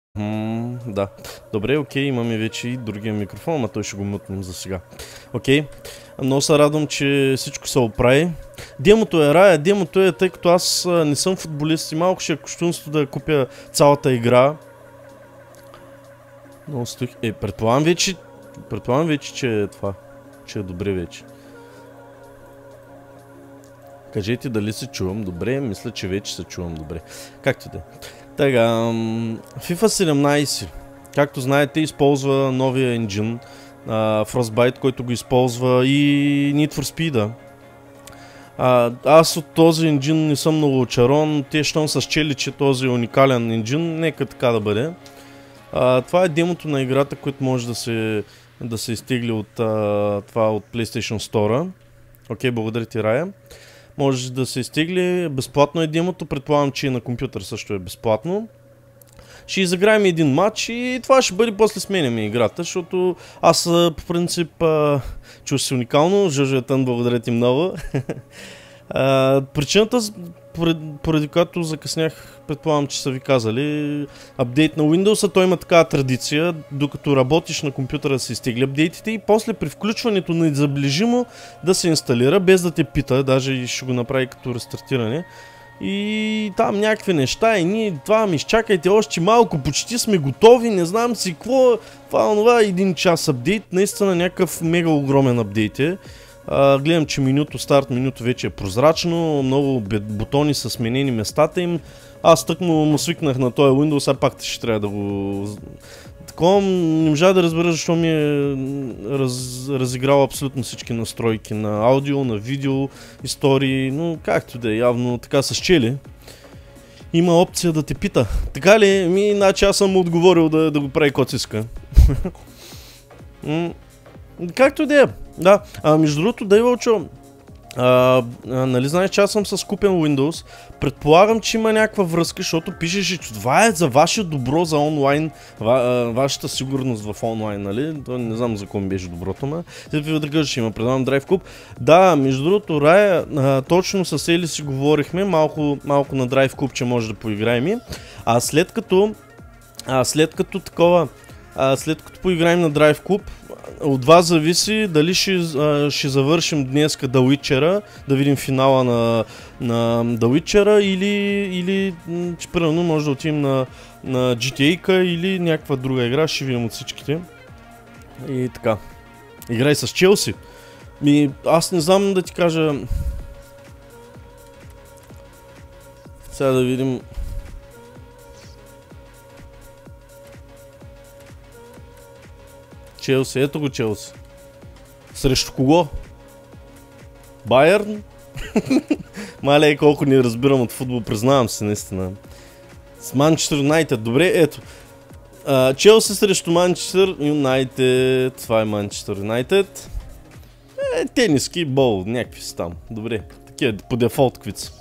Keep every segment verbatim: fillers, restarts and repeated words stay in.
М, да. Добре, окей, имаме вече и другия микрофон, ама той ще го мутнем за сега. Окей. Много се радвам, че всичко се оправи. Демото е рая, демото е, тъй като аз а, не съм футболист и малко ще е кощунство да купя цялата игра. Много стоих. Е, предполагам вече, предполагам вече, че е това, че е добре вече. Кажете дали се чувам добре, мисля, че вече се чувам добре. Както да е. Така, FIFA седемнайсет, както знаете, използва новия енджин uh, Frostbite, който го използва и Need for Speed. Uh, аз от този енджин не съм много очарован, те щом са счели, че този е уникален енджин, нека така да бъде. Uh, това е демото на играта, което може да се, да се изтегли от, uh, това от PlayStation Store. Окей, okay, благодаря ти, Рая. Може да се изтегли, безплатно е демото, предполагам, че и на компютър също е безплатно. Ще изиграем един матч и това ще бъде после сменяме играта, защото аз по принцип чуш си уникално, Жожетън, благодаря ти много. а, причината, поради, поради която закъснях, предполагам, че са ви казали, апдейт на Windows, той има такава традиция, докато работиш на компютъра да се изтегли апдейтите и после при включването на незаближимо да се инсталира, без да те пита, даже и ще го направи като рестартиране. И там някакви неща и ние това ми изчакайте още малко, почти сме готови, не знам си какво, това онова един час апдейт, наистина някакъв мега огромен апдейт е. А, гледам, че менюто, старт менюто вече е прозрачно, много бутони са сменени местата им. Аз тъкмо му свикнах на този Windows, а пак ще трябва да го... Такова не можа да разбера защо ми е раз, разиграл абсолютно всички настройки на аудио, на видео, истории, но както да е, явно така са счели. Има опция да те пита. Така ли? Ми, иначе аз съм му отговорил да, да го прави коциска. Както да е. Да, а между другото, да е вълчо. А, а, нали знаеш, че аз съм с купен Windows, предполагам, че има някаква връзка, защото пишеше, че това е за ваше добро за онлайн, ва, а, вашата сигурност в онлайн, нали? То не знам за кого ми беше доброто, ма. След ви да ще има, предавам DriveCube. Да, между другото, Рая, а, точно с Ели си говорихме, малко, малко на DriveCube, че може да поиграем и. А след като, а след като такова, а след като поиграем на DriveCube, от вас зависи дали ще, а, ще завършим днеска The Witcher, да видим финала на, на The Witcher или, или че примерно може да отидем на, на джи ти ей-ка или някаква друга игра, ще видим от всичките. И така. Играй с Челси. Ми, аз не знам да ти кажа... Сега да видим... Челси, ето го Челси. Срещу кого? Байерн? Мале, колко не разбирам от футбол, признавам се наистина. С Манчестър Юнайтед, добре, ето. А, Челси срещу Манчестър Юнайтед, това е Манчестър Юнайтед. Е, тениски, бол, някакви са там, добре. Такива по дефолт квица.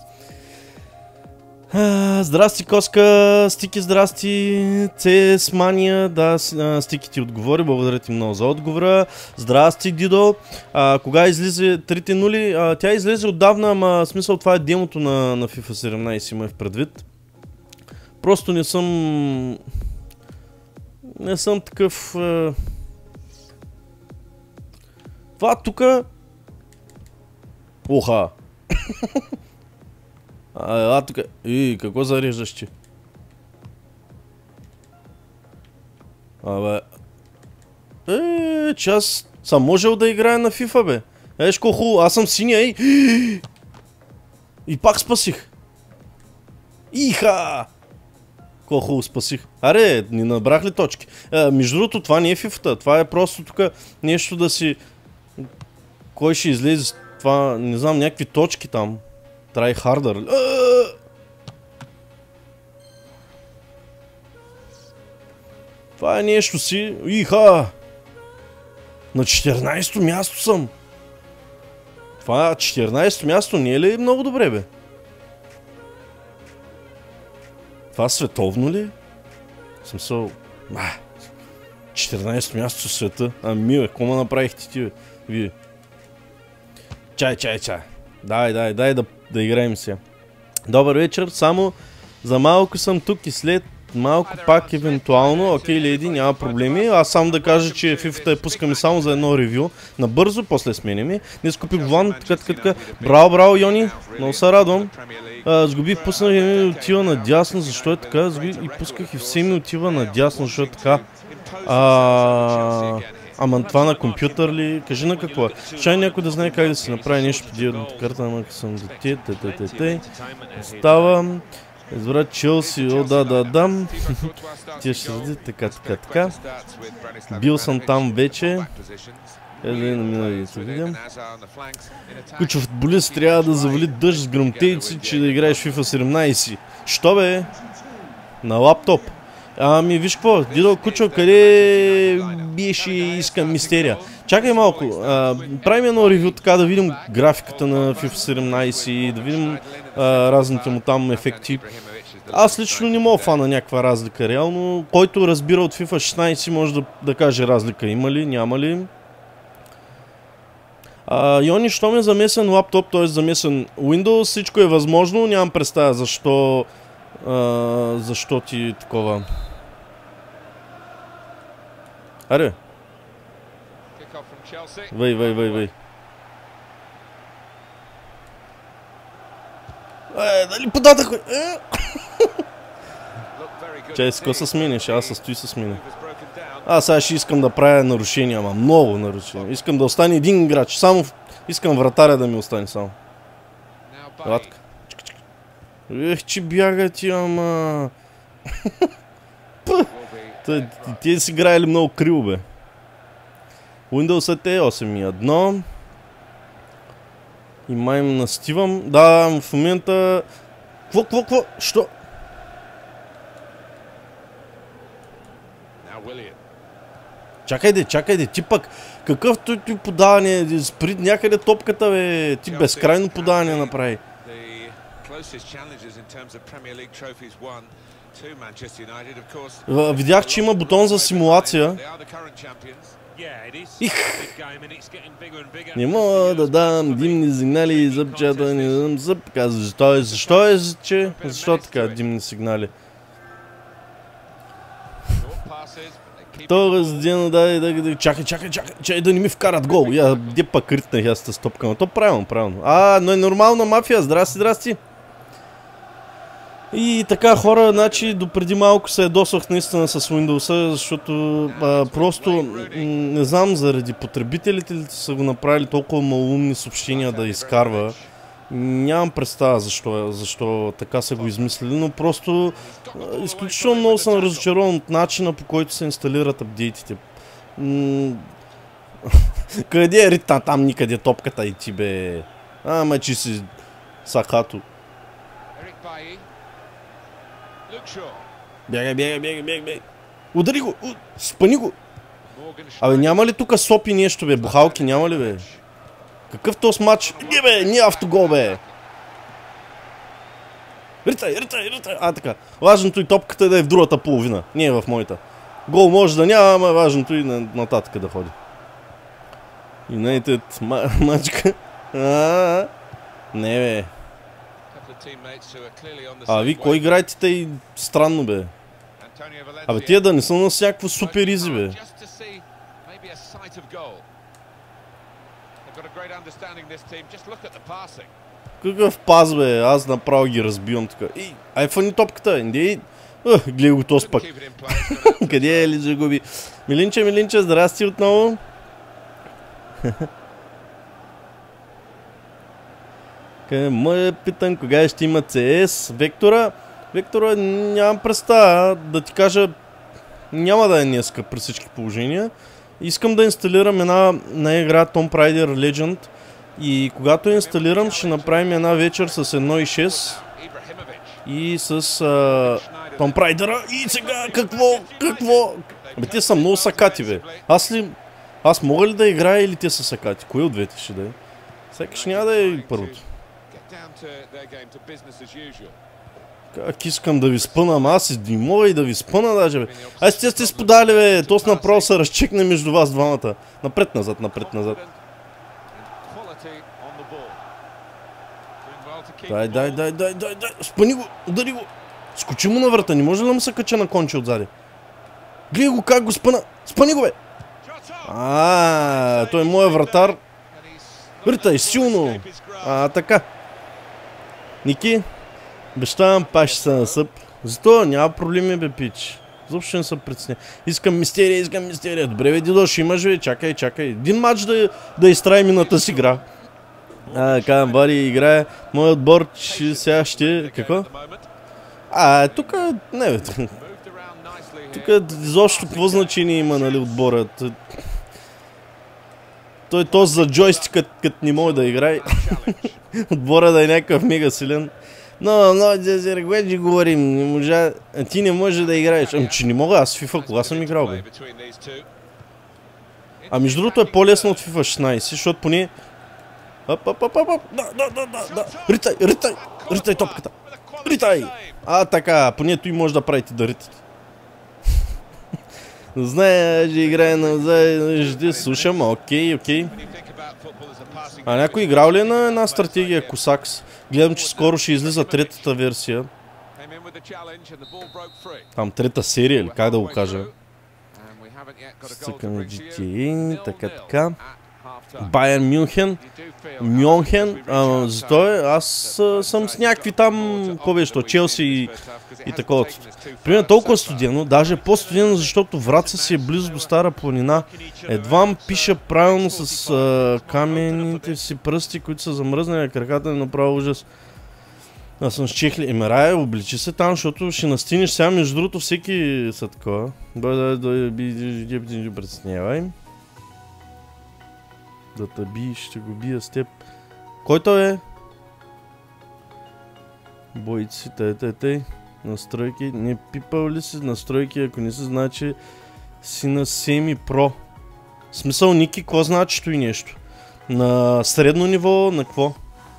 А, здрасти, Коска, Стики, здрасти, Цес Мания, да, Стики ти отговори, благодаря ти много за отговора. Здрасти, Дидо, а, кога излезе трите нули? А, тя излезе отдавна, ама смисъл това е демото на, на FIFA седемнайсет, има в предвид. Просто не съм... Не съм такъв... Е... Това тука... Оха! А, а тук... И, какво зареждаш ти? Абе... Е, че аз съм можел да играя на FIFA, бе. Еш, колко хубаво, аз съм синя, ей! И пак спасих. Иха! Колко хубаво спасих. Аре, ни набрах ли точки? Е, между другото, това не е FIFA-та, това е просто тук нещо да си... Кой ще излезе с това, не знам, някакви точки там. Try harder. Това е нещо си. Иха! На четиринайсето място съм. Това четиринайсето място не е ли много добре, бе? Това световно ли? В смисъл... четиринайсето място в света. Ами, бе, какво ме направихте ти, бе? Вие. Чай, чай, чай. Дай, дай, дай да, да играем сега. Добър вечер, само за малко съм тук и след малко пак евентуално, окей, леди, няма проблеми. Аз само да кажа, че фифата я пускаме само за едно ревю. Набързо, после сменяме. Днес купих Ван, така, така, така. Браво, браво, Йони. Много се радвам. Сгубих, пуснах и ми отива надясно, защо е така? Сгубих и пусках и все ми отива надясно, защо е така? А... Ама това на компютър ли? Кажи на какво е. Ще някой да знае как да се направи нещо по диодната карта, ама съм дете, те, те, те, те. Ставам. Избра Челси, о да, да, да. Тия ще седи, така, така, така. Бил съм там вече. Еде на миналите видим. Кучо футболист трябва да завали дъжд с гръмтейци, че да играеш FIFA седемнайсет. Що бе? На лаптоп. Ами виж какво, Дидо Кучо, къде биеше и искам мистерия? Чакай малко, а, правим едно ревю така да видим графиката на FIFA седемнайсет и да видим а, разните му там ефекти. Аз лично не мога фана някаква разлика реално, който разбира от FIFA шестнайсет може да, да каже разлика има ли, няма ли. А, Йони, що ми е замесен лаптоп, т.е. замесен Windows, всичко е възможно, нямам представа защо, а, защо ти такова. Аре. Вей, вей, вей, вей. Е, дали подадах, бе? Е. Чай, с какво се смениш? Аз състои се сменя. Аз сега ще искам да правя нарушения, ама много нарушения. Искам да остане един играч. Само искам вратаря да ми остане само. Елатка. Ех, че бяга ти, ама... Те си играели много криво, бе. Windows е осем и едно. И май им настивам. Да, в момента... Кво, кво, кво? Що? Чакай де, чакай де, ти пък какъвто ти подаване, спри някъде топката, бе, ти безкрайно подаване направи. Видях, че има бутон за симулация. Их! Не мога да дам димни сигнали и зъбчета, не дам зъб. Казва, защо е, защо е, че? Защо така димни сигнали? То раздено, дай, дай, дай, чакай, чакай, чакай, чакай да не ми вкарат гол. Я, де пак ритнах аз тази стопка, но то правилно, правилно. А, но е нормална мафия, здрасти, здрасти. И така, хора, значи допреди малко се ядосвах наистина с Windows, защото а, просто не знам заради потребителите ли са го направили толкова малумни съобщения да изкарва. Нямам представа защо, защо така са го измислили, но просто а, изключително много съм разочарован от начина, по който се инсталират апдейтите. Къде е ритна там никъде топката и ти, бе? Ама че си сахато. Бягай, бягай, бягай, бягай, бягай. Удари го, спани го. Абе, няма ли тука сопи нещо, бе? Бухалки няма ли, бе? Какъв този матч? Не, бе, не автогол, бе. Ритай, ритай, ритай. А, така. Важното и топката е да е в другата половина. Не е в моята. Гол може да няма, ама важното и нататък да ходи. Юнайтед мачка. Не, бе. А, ви, кой играете тъй странно, бе? Абе, тия да не са на всякакво супер изи, бе. Какъв пас, бе? Аз направо ги разбивам тук. Ей, ай фани топката, индей. Гледай го този пък. Къде е ли загуби? Милинче, Милинче, здрасти отново. Ме питам кога ще има Си Ес. Вектора, Вектора нямам представа, да ти кажа, няма да е днеска при всички положения. Искам да инсталирам една, една игра Tomb Raider Legend и когато инсталирам ще направим една вечер с едно и шест и с uh, Tomb Raider. И сега какво, какво? Бе, те са много сакати, бе. Аз ли, аз мога ли да играя или те са сакати? Кой от двете ще да е? Сякаш няма да е първото. Как искам да ви спъна, ама аз не мога и да ви спъна даже, бе. Ай, сте сте сподали, бе, то с направо се разчекне между вас двамата. Напред-назад, напред-назад. Дай, дай, дай, дай, дай, дай, спъни го, удари го. Скочи му на врата, не може ли да му се кача на конче отзади? Гледай го как го спъна. Спъни го, бе! А, той е моя вратар. Ритай, силно. А, така. Ники, обещавам, пак ще се насъп. Зато няма проблеми, бе, пич. Заобщо не се притесня. Искам мистерия, искам мистерия. Добре, бе, Дидо, ще имаш, бе, чакай, чакай. Един матч да, да изтраи мината си игра. А, казвам, Вари, играе. Моят отбор, че сега ще... Какво? А, тук... Не, бе. Тук изобщо какво значение има, нали, отборът. Той този за джойстикът, като не може да играе. Отбора да е някакъв мега силен. Но, но, за регуеджи говорим, не можа... Ти не може да играеш. Ами, че не мога, аз в FIFA кога съм играл, бе? А между другото е по-лесно от FIFA шестнайсет, защото поне... Оп, оп, оп, оп, да, да, да, да, да. Ритай, ритай, ритай топката. Ритай! А, така, поне той може да правите да ритате. Знае, че играе на... Ще слушам, окей, окей. А някой играл ли е на една стратегия Косакс? Гледам, че скоро ще излиза третата версия. Там трета серия или как да го кажа. Стъкаме джи ти ей, така така. Байерн Мюнхен. Мюнхен. Зато е, аз а, съм с някакви там, какво беше, Челси и, и такова. Примерно толкова студено, даже по-студено, защото Враца си е близо до Стара планина. Едвам пиша правилно с а, каменните си пръсти, които са замръзнали, краката ми направо ужас. Аз съм с чехли. Еми, Рая, обличи се там, защото ще настинеш сега, между другото всеки са такова. Дай, дай, дай, дай, дай, притеснявай. Да те би, ще го бия с теб. Който е? Бойци, тъй, тъй, тъй. Настройки. Не пипал ли си настройки, ако не се знае, че си на Semi Pro. В смисъл, Ники, какво значи той нещо? На средно ниво, на какво?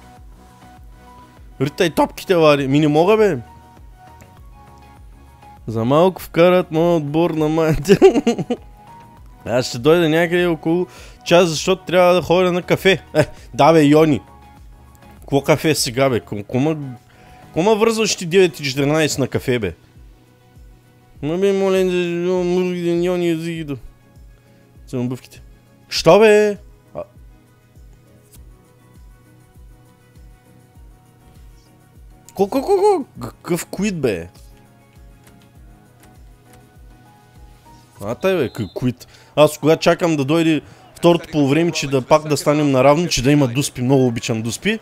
Ритай топките, Вари. Ми не мога, бе. За малко вкарат моят отбор на майната. Аз ще дойда някъде около час, защото трябва да ходя на кафе. Е, да, бе, Йони. Какво кафе сега, бе? Кома вързваш ти девет и четиринайсет на кафе, бе? Ма бе, молен, Йони, езигидо. Съм бъвките. Що, бе? Ко-ко-ко-ко? Какъв куит, бе? А, тай, бе, куит. Аз кога чакам да дойде второто полувреме, че да пак да станем наравно, че да има дуспи. Много обичам дуспи.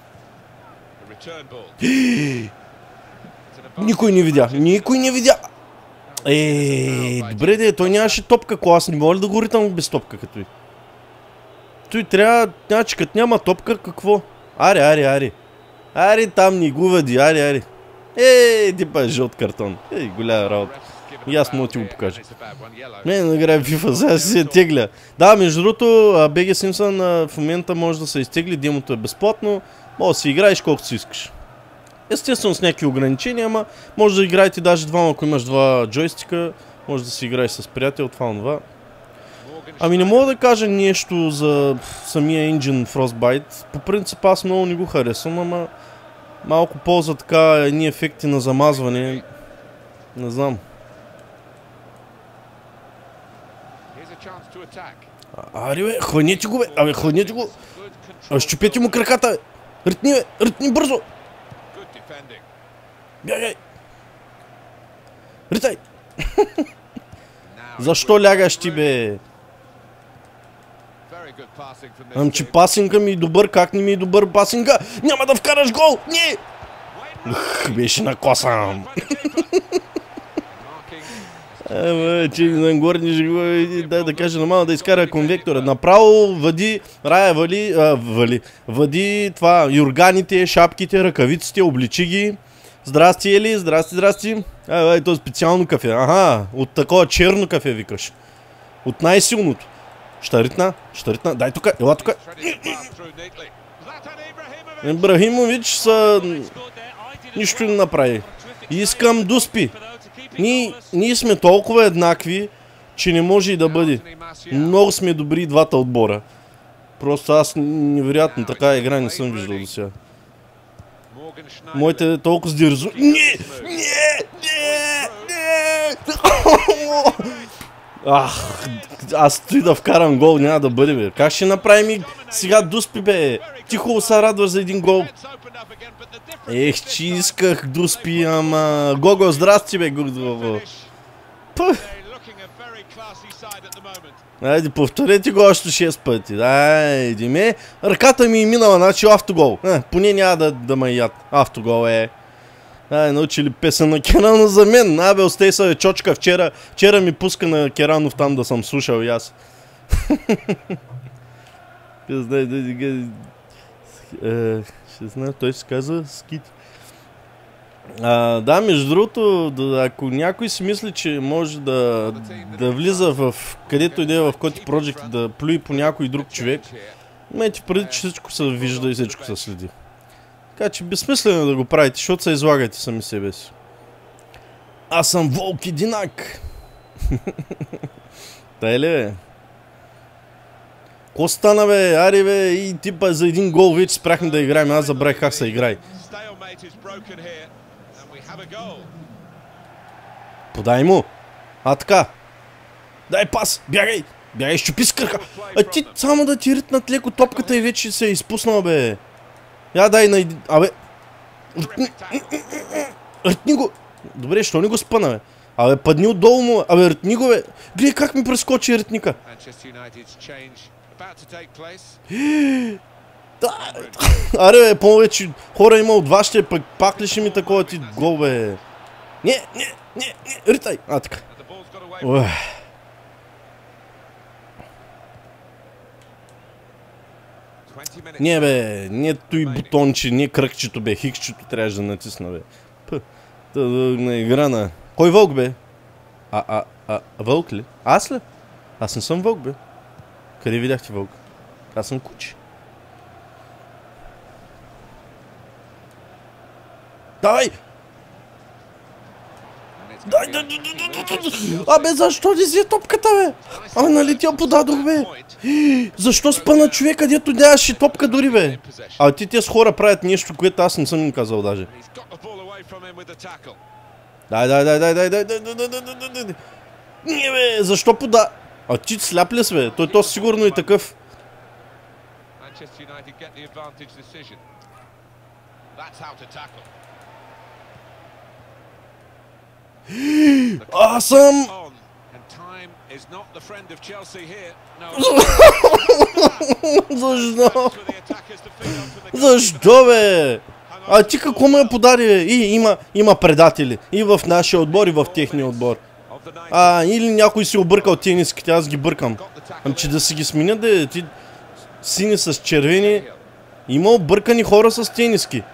Никой не видя. Никой не видя. Еее, добре де, той нямаше топка, ако аз не мога ли да го ритам без топка като и. Той трябва, значи като няма топка, какво? Аре, аре, аре. Аре, там ни го въди, аре, аре. Еее, типа е жълт картон. Ей, голяма работа. И аз мога ти го покажа. Не, не играе в FIFA, сега си се тегля. Да, между другото, би джи Simpson в момента може да се изтегли, демото е безплатно. Може да си играеш колкото си искаш. Естествено с някакви ограничения, ама може да играете даже двама, ако имаш два джойстика. Може да си играеш с приятел, това онова. Ами не мога да кажа нещо за самия engine Frostbite. По принцип аз много не го харесвам, ама малко ползва така едни ефекти на замазване. Не знам. Ари, бе, хванете го, бе! Абе, хванете го! Абе, щупете му краката, бе! Ритни, бе! Ритни бързо! Бягай! Ритай! Защо лягаш ти, бе? Ам, че пасинга ми е добър, как не ми е добър пасинга? Няма да вкараш гол! Не! Ух, беше накосам! Ема, че нагоре не жигува, дай да кажа нормално да изкара конвектора. Направо въди, Рая вали, а, вали, въди това, юрганите, шапките, ръкавиците, обличи ги. Здрасти, Ели, здрасти, здрасти. Ай, то специално кафе, аха, от такова черно кафе викаш. От най-силното. Щаритна, щаритна, дай тука, ела тука. Ибрахимович са... нищо не направи. Искам дуспи. Ние, ние сме толкова еднакви, че не може и да бъде. Много сме добри двата отбора. Просто аз невероятно така игра не съм виждал до сега. Моите толкова сдирзо. Не! Не! Не! Не! Ах, аз стои да вкарам гол, няма да бъде, бе. Как ще направим сега Дуспи, бе? Ти хубаво се радваш за един гол. Ех, че исках Дуспи, ама... Гого, здрасти, бе, Гого. Айде, повторете го още шест пъти. Айде ме. Ръката ми е минала, значи автогол. Е, поне няма да, да ме яд. Автогол е. Ай, научили песен на Керанов за мен. Абе, остай са, бе, чочка. Вчера, вчера ми пуска на Керанов там да съм слушал и аз. Ще знае, той се казва Скити. А, да, между другото, да, ако някой си мисли, че може да, да влиза в където иде в Коти Project да плюи по някой друг човек, имайте преди, че всичко се вижда и всичко се следи. Така че безсмислено да го правите, защото се излагате сами себе си. Аз съм Волк Единак. Тай ли, бе? Ко стана, бе? Ари, бе, и типа за един гол вече спряхме да играем. Аз забравих как се играе. Подай му. А, така. Дай пас. Бягай. Бягай, щупи с кръка. А ти само да ти ритнат леко топката и вече се е изпуснал, бе. Я дай на един... Абе. Ритни... Ритни го. Добре, що не го спъна, бе? Абе, падни отдолу му. Абе, ритни го, бе. Гледай как ми прескочи ритника. Аре, бе, повече хора има от вас, ще пък пак ли ще ми такова ти гол, бе? Не, не, не, не, ритай. А, така. Ух. Не, бе, не той бутонче, не кръгчето, бе, хикчето трябваше да натисна, бе. Пъ, на игра на... Кой вълк, бе? А, а, а, вълк ли? Аз ли? Аз не съм вълк, бе. Къде видяхте вълк? Аз съм куче. Давай! Дай, дай, дай, дай, дай. Абе, защо не взе топката, бе? Абе, нали тя подадох, бе? Защо спъна човека, дето нямаше топка дори, бе? А ти тези хора правят нещо, което аз не съм им казал даже. Дай, дай, дай, дай, дай, дай, дай, дай, дай, дай, дай, дай. Не, бе, защо пода... А ти сляп ли си, бе? Той то сигурно и такъв. Аз съм... Защо? Защо, бе? А ти какво ме подари, бе? И има, има предатели. И в нашия отбор, и в техния отбор. А, или някой си объркал тениските, аз ги бъркам. Ами че да си ги сменят, да ти сини с червени. Има объркани хора с тениски.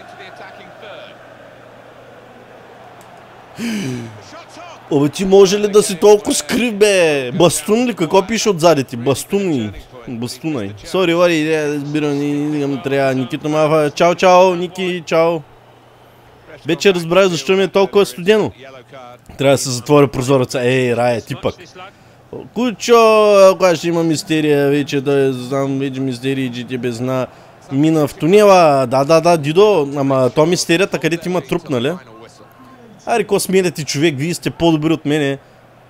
Обе, ти може ли да си толкова скрив, бе? Бастун ли? Какво пише отзади ти? Бастун. Бастунай. Сори, Лари, разбирам, не трябва. Никито Мафа. Чао, чао, Ники, чао. Вече разбрах защо ми е толкова студено. Трябва да се затворя прозореца. Ей, Рая, ти пък. Кучо, кога ще има мистерия, вече да знам, вече мистерии, че тебе зна. Мина в тунела. Да, да, да, Дидо, ама то мистерията, където има труп, нали? Аре, ко сменяте човек, вие сте по-добри от мене.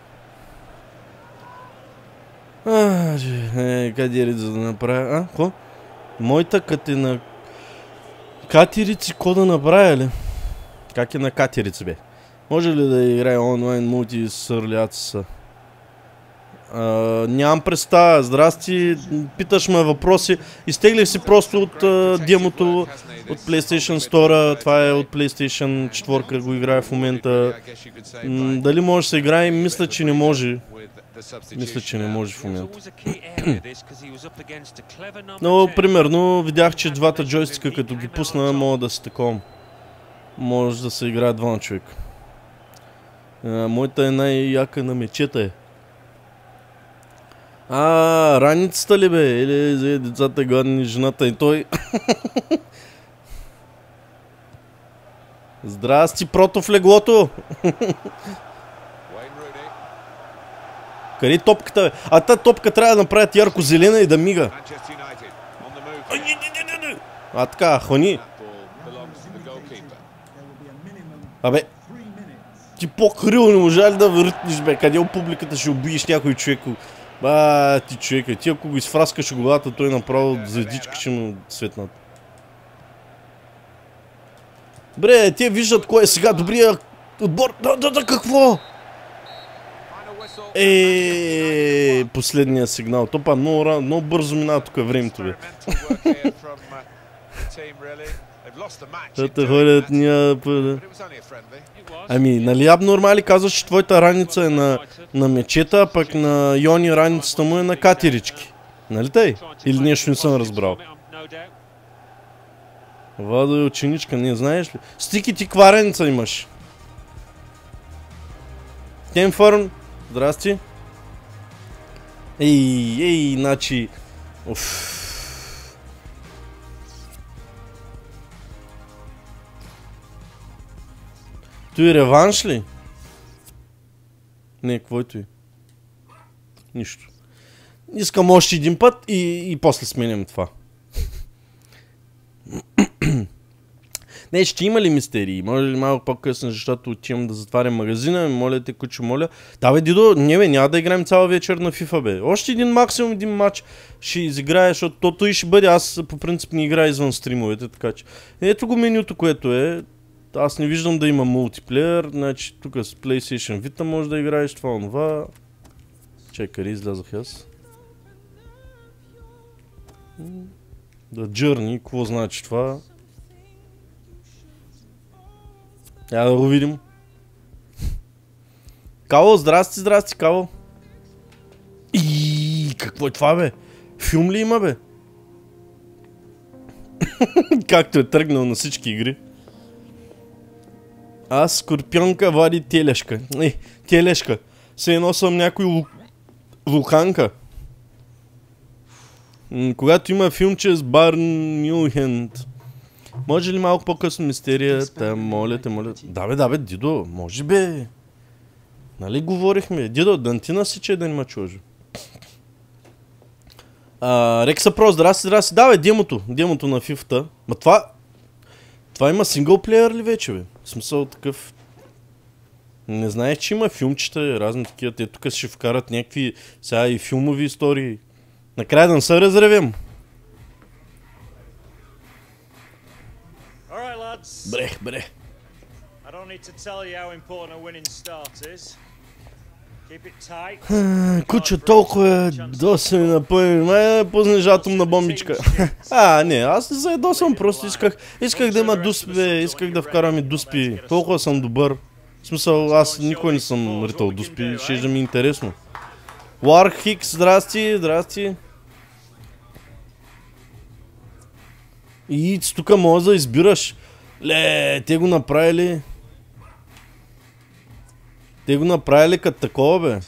Е, къде за да направя? А, ко? Моята кът е на... Катерици, ко да направя, ли? Как е на катерици, бе? Може ли да играе онлайн мулти с Early Uh, нямам представа. Здрасти, питаш ме въпроси. Изтеглих си просто от uh, демото от PlayStation Store. Това е от PlayStation четири, го играе в момента. М дали може да се играе? Мисля, че не може. Мисля, че не може в момента. Но, примерно, видях, че двата джойстика, като ги пусна, могат да се таковам. Може да се играе двама човека. Uh, моята е най-яка на мечета е. А, раницата ли, бе? Или за децата гладни, жената и той. Здрасти, прото в леглото. Къде е топката, бе? А та топка трябва да направят ярко-зелена и да мига. А така, хони. Абе, ти по-крил не можа ли да въртнеш, бе? Къде от публиката ще убиеш някой човек? Ба, ти човека, ти ако го изфраскаш главата, той направо звездичка ще му светнат. Бре, те виждат кой е сега добрия отбор. Да, да, да, какво? Е, последния сигнал. Топа много, много бързо минава тук времето, бе. Тата ходят ня... Ами, нали абнормали казваш, че твоята раница е на, на мечета, а пък на Йони раницата му е на катерички. Нали тъй? Или нещо не съм разбрал? Владо е ученичка, не знаеш ли? Стики, ти каква раница имаш? Кемфърн, здрасти. Ей, ей, значи... Уф. Той реванш ли? Не, какво е той? Нищо. Искам още един път и, и после сменям това. Не, ще има ли мистерии? Може ли малко по-късно, защото отивам да затварям магазина? Моля те, кучо, моля. Да, бе, Дидо, не, бе, няма да играем цяла вечер на FIFA, бе. Още един максимум, един матч ще изиграя, защото тото и ще бъде. Аз по принцип не играя извън стримовете, така че. Ето го менюто, което е. Аз не виждам да има мултиплеер. Значи, тук с PlayStation Vita може да играеш това, онова. Чекай, излязах аз. Да, Journey, какво значи това? Я да го видим. Кало, здрасти, здрасти, Кало. И какво е това, бе? Филм ли има, бе? Както е тръгнал на всички игри. Аз скорпионка вади телешка. Е, телешка. Се едно съм някой лу... вулканка. М когато има филмче с Барн Нюхент. Може ли малко по-късно мистерията? Моля те, моля. Да бе, да бе, Дидо, може бе. Нали говорихме? Дидо, да не ти насичай да не ма чужи. Рекса Про, здрасти, здрасти. Да бе, демото. Демото на фифта. Ма това... Това има синглплеер ли вече, бе? В смисъл такъв... Не знаех, че има филмчета, разни такива. Те тук ще вкарат някакви сега и филмови истории. Накрая да не се разревем. Бре, бре. Кучо, толкова доса ми напълни. Май да пуснеш атомна бомбичка. А, не, аз не заедосвам, просто исках, исках да има дуспи, бе, исках да вкарам и дуспи. Толкова съм добър. В смисъл, аз никой не съм ритал дуспи, ще да ми е интересно. War Hicks, здрасти, здрасти. И тук може да избираш. Ле, те го направили. Те го направили като такова, бе.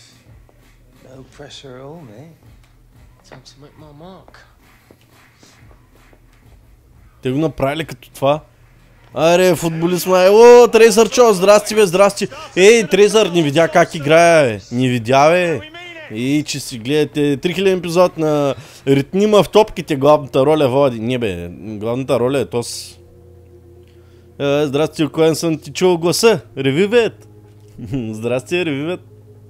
Те го направили като това. Аре, футболист май. О, Трейсър Чо, здрасти, бе, здрасти. Ей, Трейсър, не видя как играе, бе. Не видя, бе. И че си гледате три хиляди епизод на ритнима в топките, главната роля води. Не, бе, главната роля е тос. Е, здрасти, коен съм ти чул гласа. Ревивет. Здрасти, ревивет.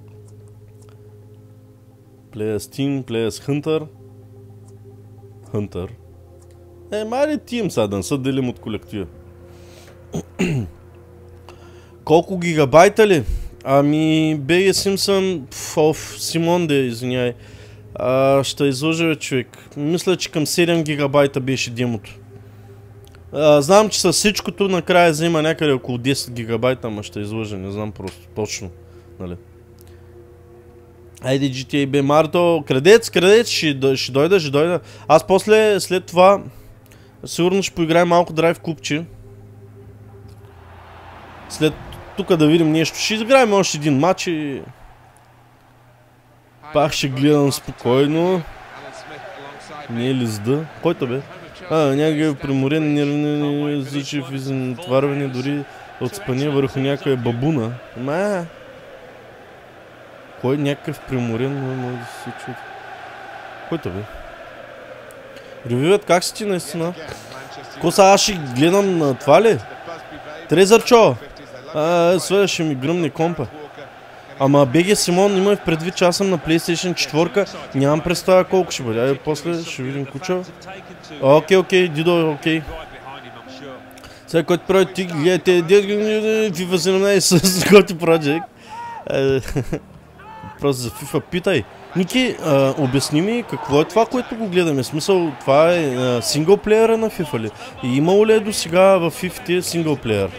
Play as team, play as hunter. Hunter. Е, мали тим сега да не се делим от колектива. Колко гигабайта ли? Ами, Беги Симпсън, оф, Симонде, извиняй. А, ще излъжа, бе, човек. Мисля, че към седем гигабайта беше демото. А, знам, че с всичкото накрая взема някъде около десет гигабайта, ама ще излъжа, не знам просто, точно. Нали? Айде джи ти ей бе, Марто, крадец, крадец, ще, ще дойда, ще дойда. Аз после, след това, сигурно ще поиграем малко драйв клубче. След тук да видим нещо. Ще изиграем още един матч и... Пак ще гледам спокойно. Не е ли зда? Който бе? А, някакъв приморен, нервен, зъчев, изнатварване, дори от спане върху някаква бабуна. Ма... Кой някакъв приморен, може да се случи? Който бе? Ревивет, как си ти наистина? Ко са, аз ще гледам на това ли? Трезърчо! А, сега ще ми гръмне компа. Ама би джи Симон има в предвид, че аз съм на PlayStation четири, нямам представа колко ще бъде. Айде, после ще видим куча. Окей, окей, Дидо, окей. Сега, който прави ти, гледайте, FIFA седемнайсет с Готи Project. Просто за FIFA питай. Ники, а, обясни ми какво е това, което го гледаме. В смисъл, това е а, синглплеера на FIFA ли? И имало ли е до сега в FIFA синглплеер?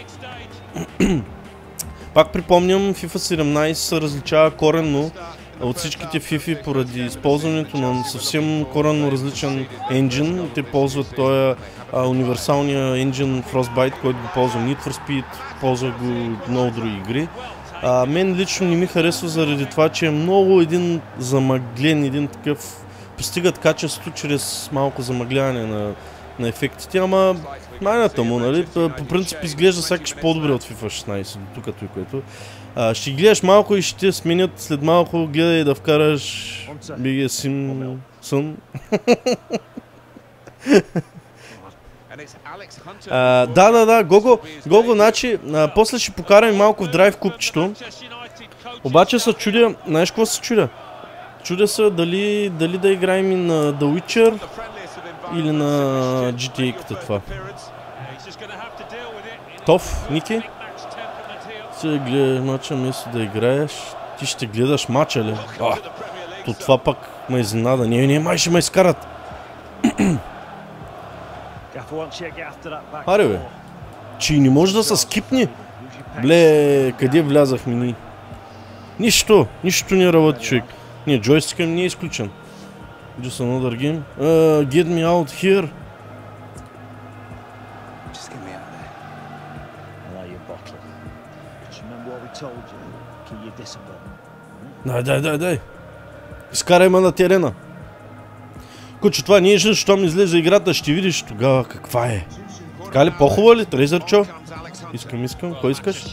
Пак припомням, FIFA седемнайсет се различава коренно от всичките FIFA поради използването на съвсем коренно различен енджин. Те ползват този а, универсалния енджин Frostbite, който го ползва Need for Speed, ползва го много други игри. А, мен лично не ми харесва заради това, че е много един замъглен, един такъв... Постигат качеството чрез малко замъгляване на, на ефектите, ама майната му, нали? По принцип изглежда сякаш по-добре от FIFA шестнайсет, до тук и което. А, ще гледаш малко и ще те сменят след малко, гледай да вкараш би джи Симон. Uh, да, да, да, Гого, Гого, значи, uh, после ще покараме малко в драйв купчето. Обаче се чудя, знаеш какво се чудя? Чудя се дали, дали да играем и на The Witcher или на джи ти ей-ката това. Тоф, Ники? Сега гледай мача, вместо да играеш. Ти ще гледаш мача ли? А, то това пак ме изненада. Не, не, май ще ме изкарат. Аре бе, че не може да се скипне. Бле, къде влязахме ние? Нищо, нищо не работи, човек. Не, джойстика ми не е изключен. Just another game. Uh, get me out here. Дай, дай, дай, дай. Изкарай ме на терена. Куче, това не е жън, щом излезе играта, ще видиш тогава каква е. Така ли, по-хубава ли, Трезърчо? Искам, искам, кой искаш?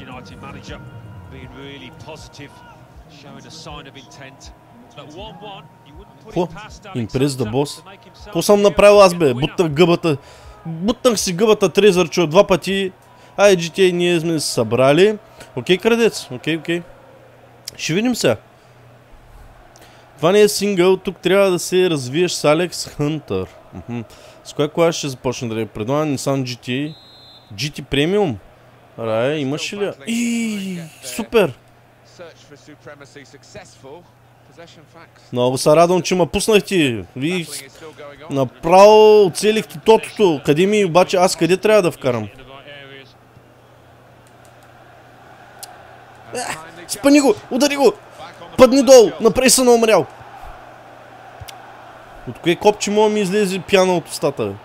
Какво? Импрес да бос? Какво съм направил аз бе? Бутнах гъбата. Бутнах си гъбата, Трезърчо, два пъти. Ай, джи ти ей ние сме се събрали. Окей, крадец, окей, окей. Ще видим сега. Това не е сингъл, тук трябва да се развиеш с Алекс Хънтър. Uh-huh. С коя кола ще започна да ви предлагам? Nissan джи ти ей. джи ти Premium? Рай, имаш ли? Ииii, супер! Много се радвам, че ме пуснахте. Вие направо оцелихте тотото. Къде ми обаче? Аз къде трябва да вкарам? Е, спъни го! Удари го! Падни долу! Напред съм умрял! От кое копче мога ми излезе пяна от устата, бе?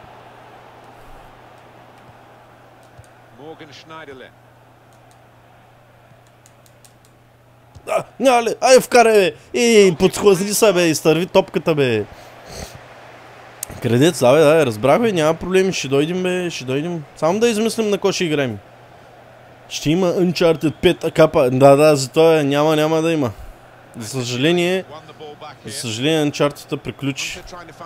А, няма ли? Ай, вкарай, бе! Ей, подсхлъзни са, бе! Изтърви топката, бе! Кредец, да, бе, да, разбрах, бе, няма проблеми, ще дойдем, бе, ще дойдем. Само да измислим на кой ще играем. Ще има Uncharted пет капа. Да, да, зато няма, няма да има. За съжаление, за съжаление, Uncharted приключи.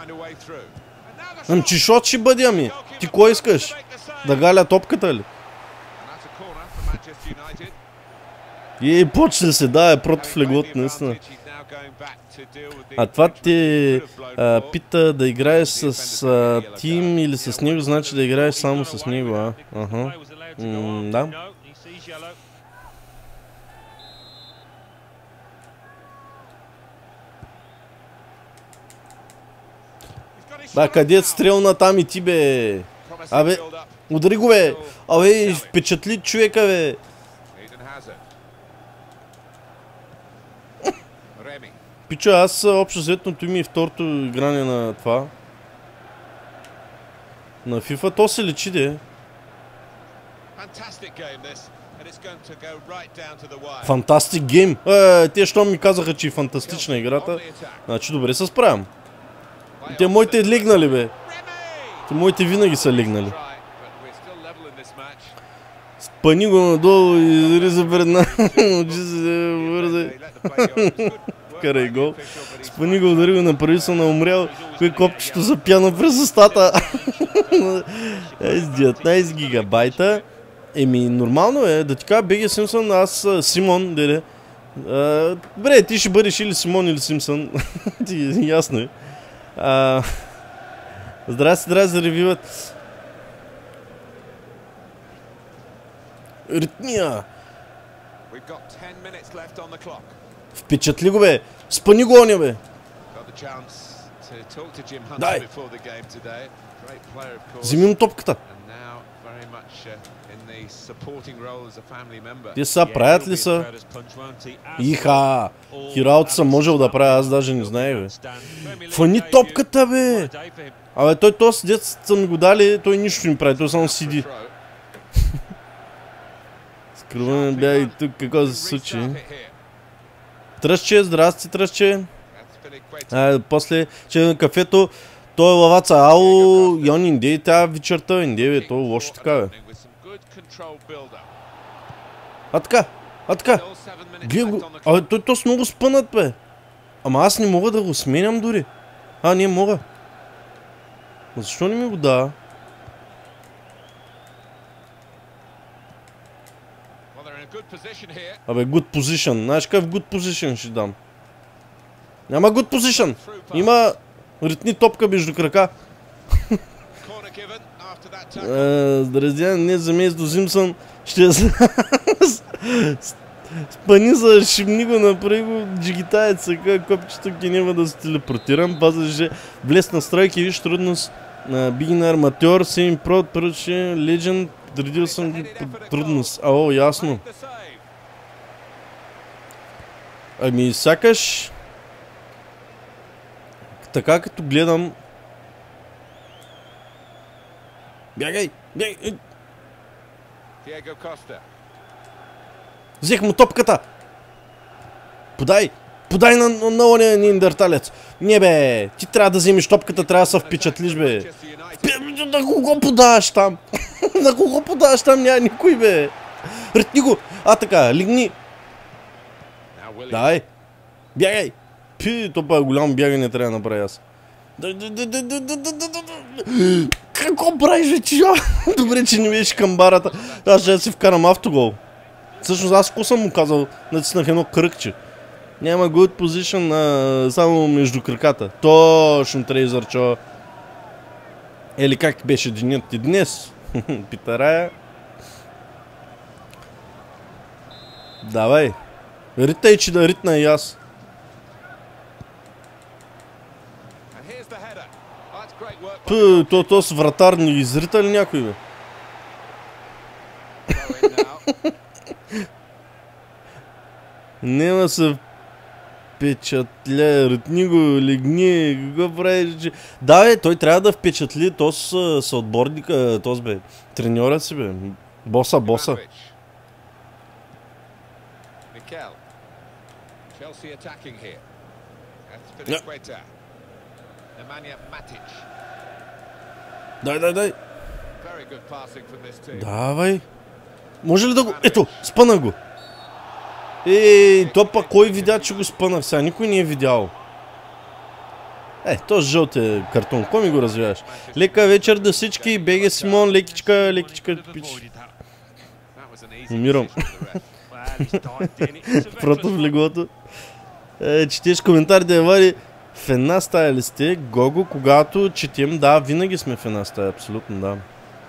Ам, че шот ще бъде, ами? Ти кой искаш? Да галя топката ли? И почне се, да, е против леглото, наистина. А това те а, пита да играеш с а, тим или с него, значи да играеш само с него, а? Аха. М, да. Да, къде стрелна там и ти, бе? Абе, удари го, бе! Абе, впечатли човека, бе! Пичо, аз общо взетното ми и второто игране на това. На FIFA, то се лечи, де. Фантастик гейм! Е, те що ми казаха, че е фантастична играта. Значи добре се справям. Те моите легнали, бе. Те моите винаги са легнали. Спъни го надолу и риза предна. Карай гол. Спъни го, удари го, направи съм на умрял. Кой копчето запяна през устата. деветнайсет гигабайта. Еми, нормално е да ти кажа Би Джи Симпсън, аз Симон, деде. Бре, ти ще бъдеш или Симон или Симпсън. Ти ясно е. А, здрасти, здрасти за ревюват. Ритмия. Впечатли го, бе. Спани го, оня, бе. Дай. Вземи му топката. Те са правят ли са? Иха! Хираут съм можел да правя, аз даже не знае, бе. Фани топката, бе! Абе, той този дет са ми го дали, той нищо не прави, той само сиди. Скръваме бях и тук, какво се случи. Тръсче, здрасти, тръсче. А, после, че на кафето, той е лаваца, ало, Йон Индей, тя вечерта, Индей, бе, той е лошо така, бе. А така, а така. Гледай го, абе, той то с много спънат, бе. Ама аз не мога да го сменям дори. А, не мога. Защо не ми го дава? Абе, good position. Знаеш какъв good position ще дам? Няма good position. Има ритни топка между крака. Здравейте, не заместо Симпсън. Ще спани за шибни го, направи го джигитаец, копчето ги няма да се телепортирам. База же влез на стройки, виж трудност на Beginner, Amateur, Semi Pro, пръче, Legend, подредил съм ги трудност. Ао, ясно. Ами, сякаш така като гледам. Бягай, бягай. Взех му топката. Подай, подай на, на ония неандерталец. Не, бе, ти трябва да вземеш топката, трябва да се впечатлиш, бе. На кого подаваш там? На кого подаваш там? Няма никой, бе. Рътни го. А, така, лигни. Дай. Бягай. Пи, то е голямо бягане трябва да направя аз. Какво правиш, бе, чижа? Добре, че не беше камбарата. Аз ще си вкарам автогол. Всъщност аз какво съм му казал? Натиснах едно кръгче. Няма good position а, само между краката. Точно трейзърчо. Или как беше денят и днес? Питарая. Давай. Ритай, че да ритна и аз. Пъ, то, то с вратар ни изрита ли някой, бе? Нема се впечатля, ритни го, легни, какво правиш? Да, бе, той трябва да впечатли, то с съотборника, този, бе, треньора си, бе, боса, боса. Дай, дай, дай. Давай. Може ли да го... Ето, спъна го. Ей, то пък кой видя, че го спъна сега? Никой не е видял. Е, то жълт е картон. Кой ми го развиваш? Лека вечер да всички. Би Джи Симон, лекичка, лекичка, пич. Умирам. Прото в леглото. Е, четеш коментар да я вари. В една стая ли сте? Гого, когато четем, да, винаги сме в една стая, абсолютно, да.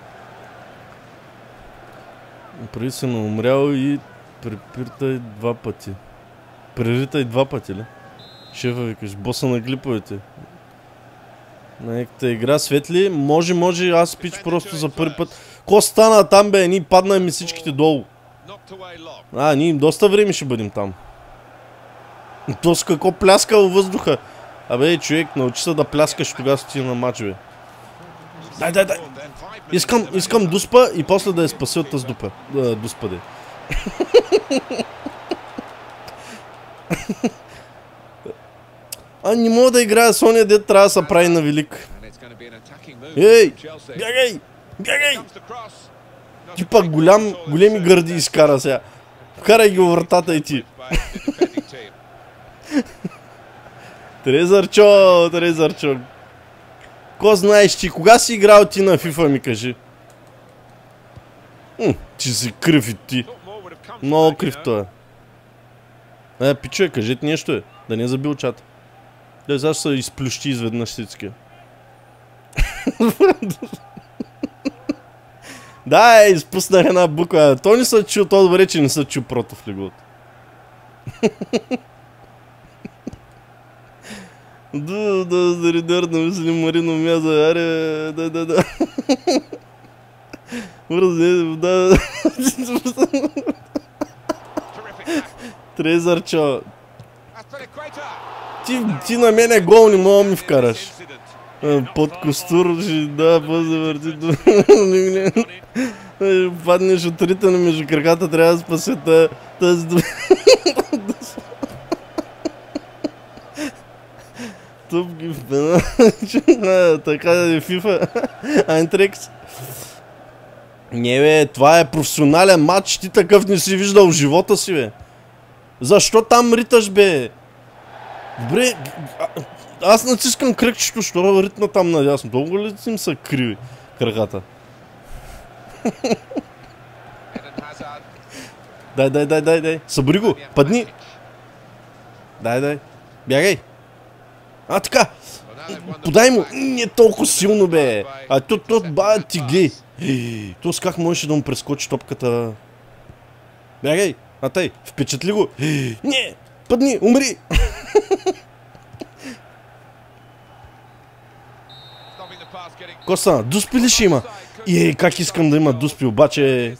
Преди съм умрял и припиртай два пъти. Преритай два пъти, ли? Шефа викаш, боса на клиповете. На някаката игра светли, може, може, аз пич просто за първи път. Ко стана там, бе, ние падна ми всичките долу. А, ние доста време ще бъдем там. То с какво пляска във въздуха. Абе, човек, научи се да пляскаш тогава си на матч, бе. Дай, дай, дай. Искам, искам дуспа и после да я спаси от тази дупа. Да, дуспа, де. А, не мога да играя с ония дет, трябва да се прави на велик. Ей, бягай, бягай. Ти пак голям, големи гърди изкара сега. Вкарай ги във вратата и ти. Трезърчо, Трезърчо. Ко знаеш ти? Кога си играл ти на FIFA, ми кажи? М, ти си крив и ти. Много крив той. Е, пичове, кажете нещо е. Да не е забил чата. Да, сега ще се изплющи изведнъж всички. Да, е, изпуснах една буква. Той не се чул, то добре, че не се чул прото в леглото. Да, да, да, редър на мисли Марино Мяза, аре, да, да, да. Вързи, да. Трезърчо. Ти, ти на мене гол не мога ми вкараш. Под костур, да, после върти. Паднеш от ритъна между краката, трябва да спасе тази... Тъпки в пена. Така е FIFA. Айнтрекс. Не бе, това е професионален матч, ти такъв не си виждал в живота си, бе. Защо там риташ, бе? Добре, аз натискам кръгчето, що ритна там надясно. Толкова ли им са криви краката? Дай, дай, дай, дай, дай. Събори го, падни. Дай, дай. Бягай. А, така. Подай му. Не толкова силно, бе. А то, то, ба, ти глей. То с как можеше да му прескочи топката? Бягай. А тъй, впечатли го. Не, падни, умри. Коса, дуспи ли ще има? Ей, как искам да има дуспи, обаче...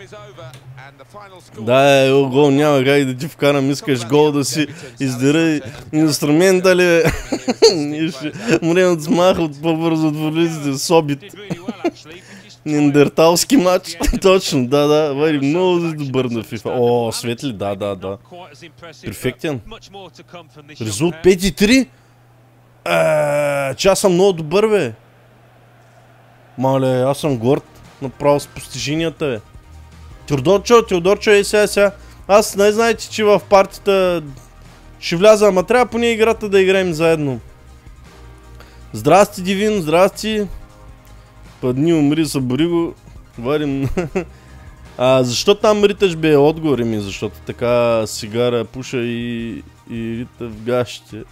Да, е, гол няма как да ти вкарам, искаш гол да си издира инструмента ли, бе? Мрем от смах от по-бързо от вълизите, собит. Неандерталски матч, точно, да, да, вари много добър на FIFA. О, светли, да, да, да. Перфектен. Резулт пет и три? Еее, че аз съм много добър, бе. Мале, аз съм горд, направо с постиженията, бе. Теодорчо, Теодорчо, ей сега, сега. Аз не знаете, че в партията ще вляза, ама трябва поне играта да играем заедно. Здрасти, Дивин, здрасти. Падни, умри, събори го. Варим. А защо там риташ, бе? Отговори ми, защото така сигара пуша и, и рита в гащите.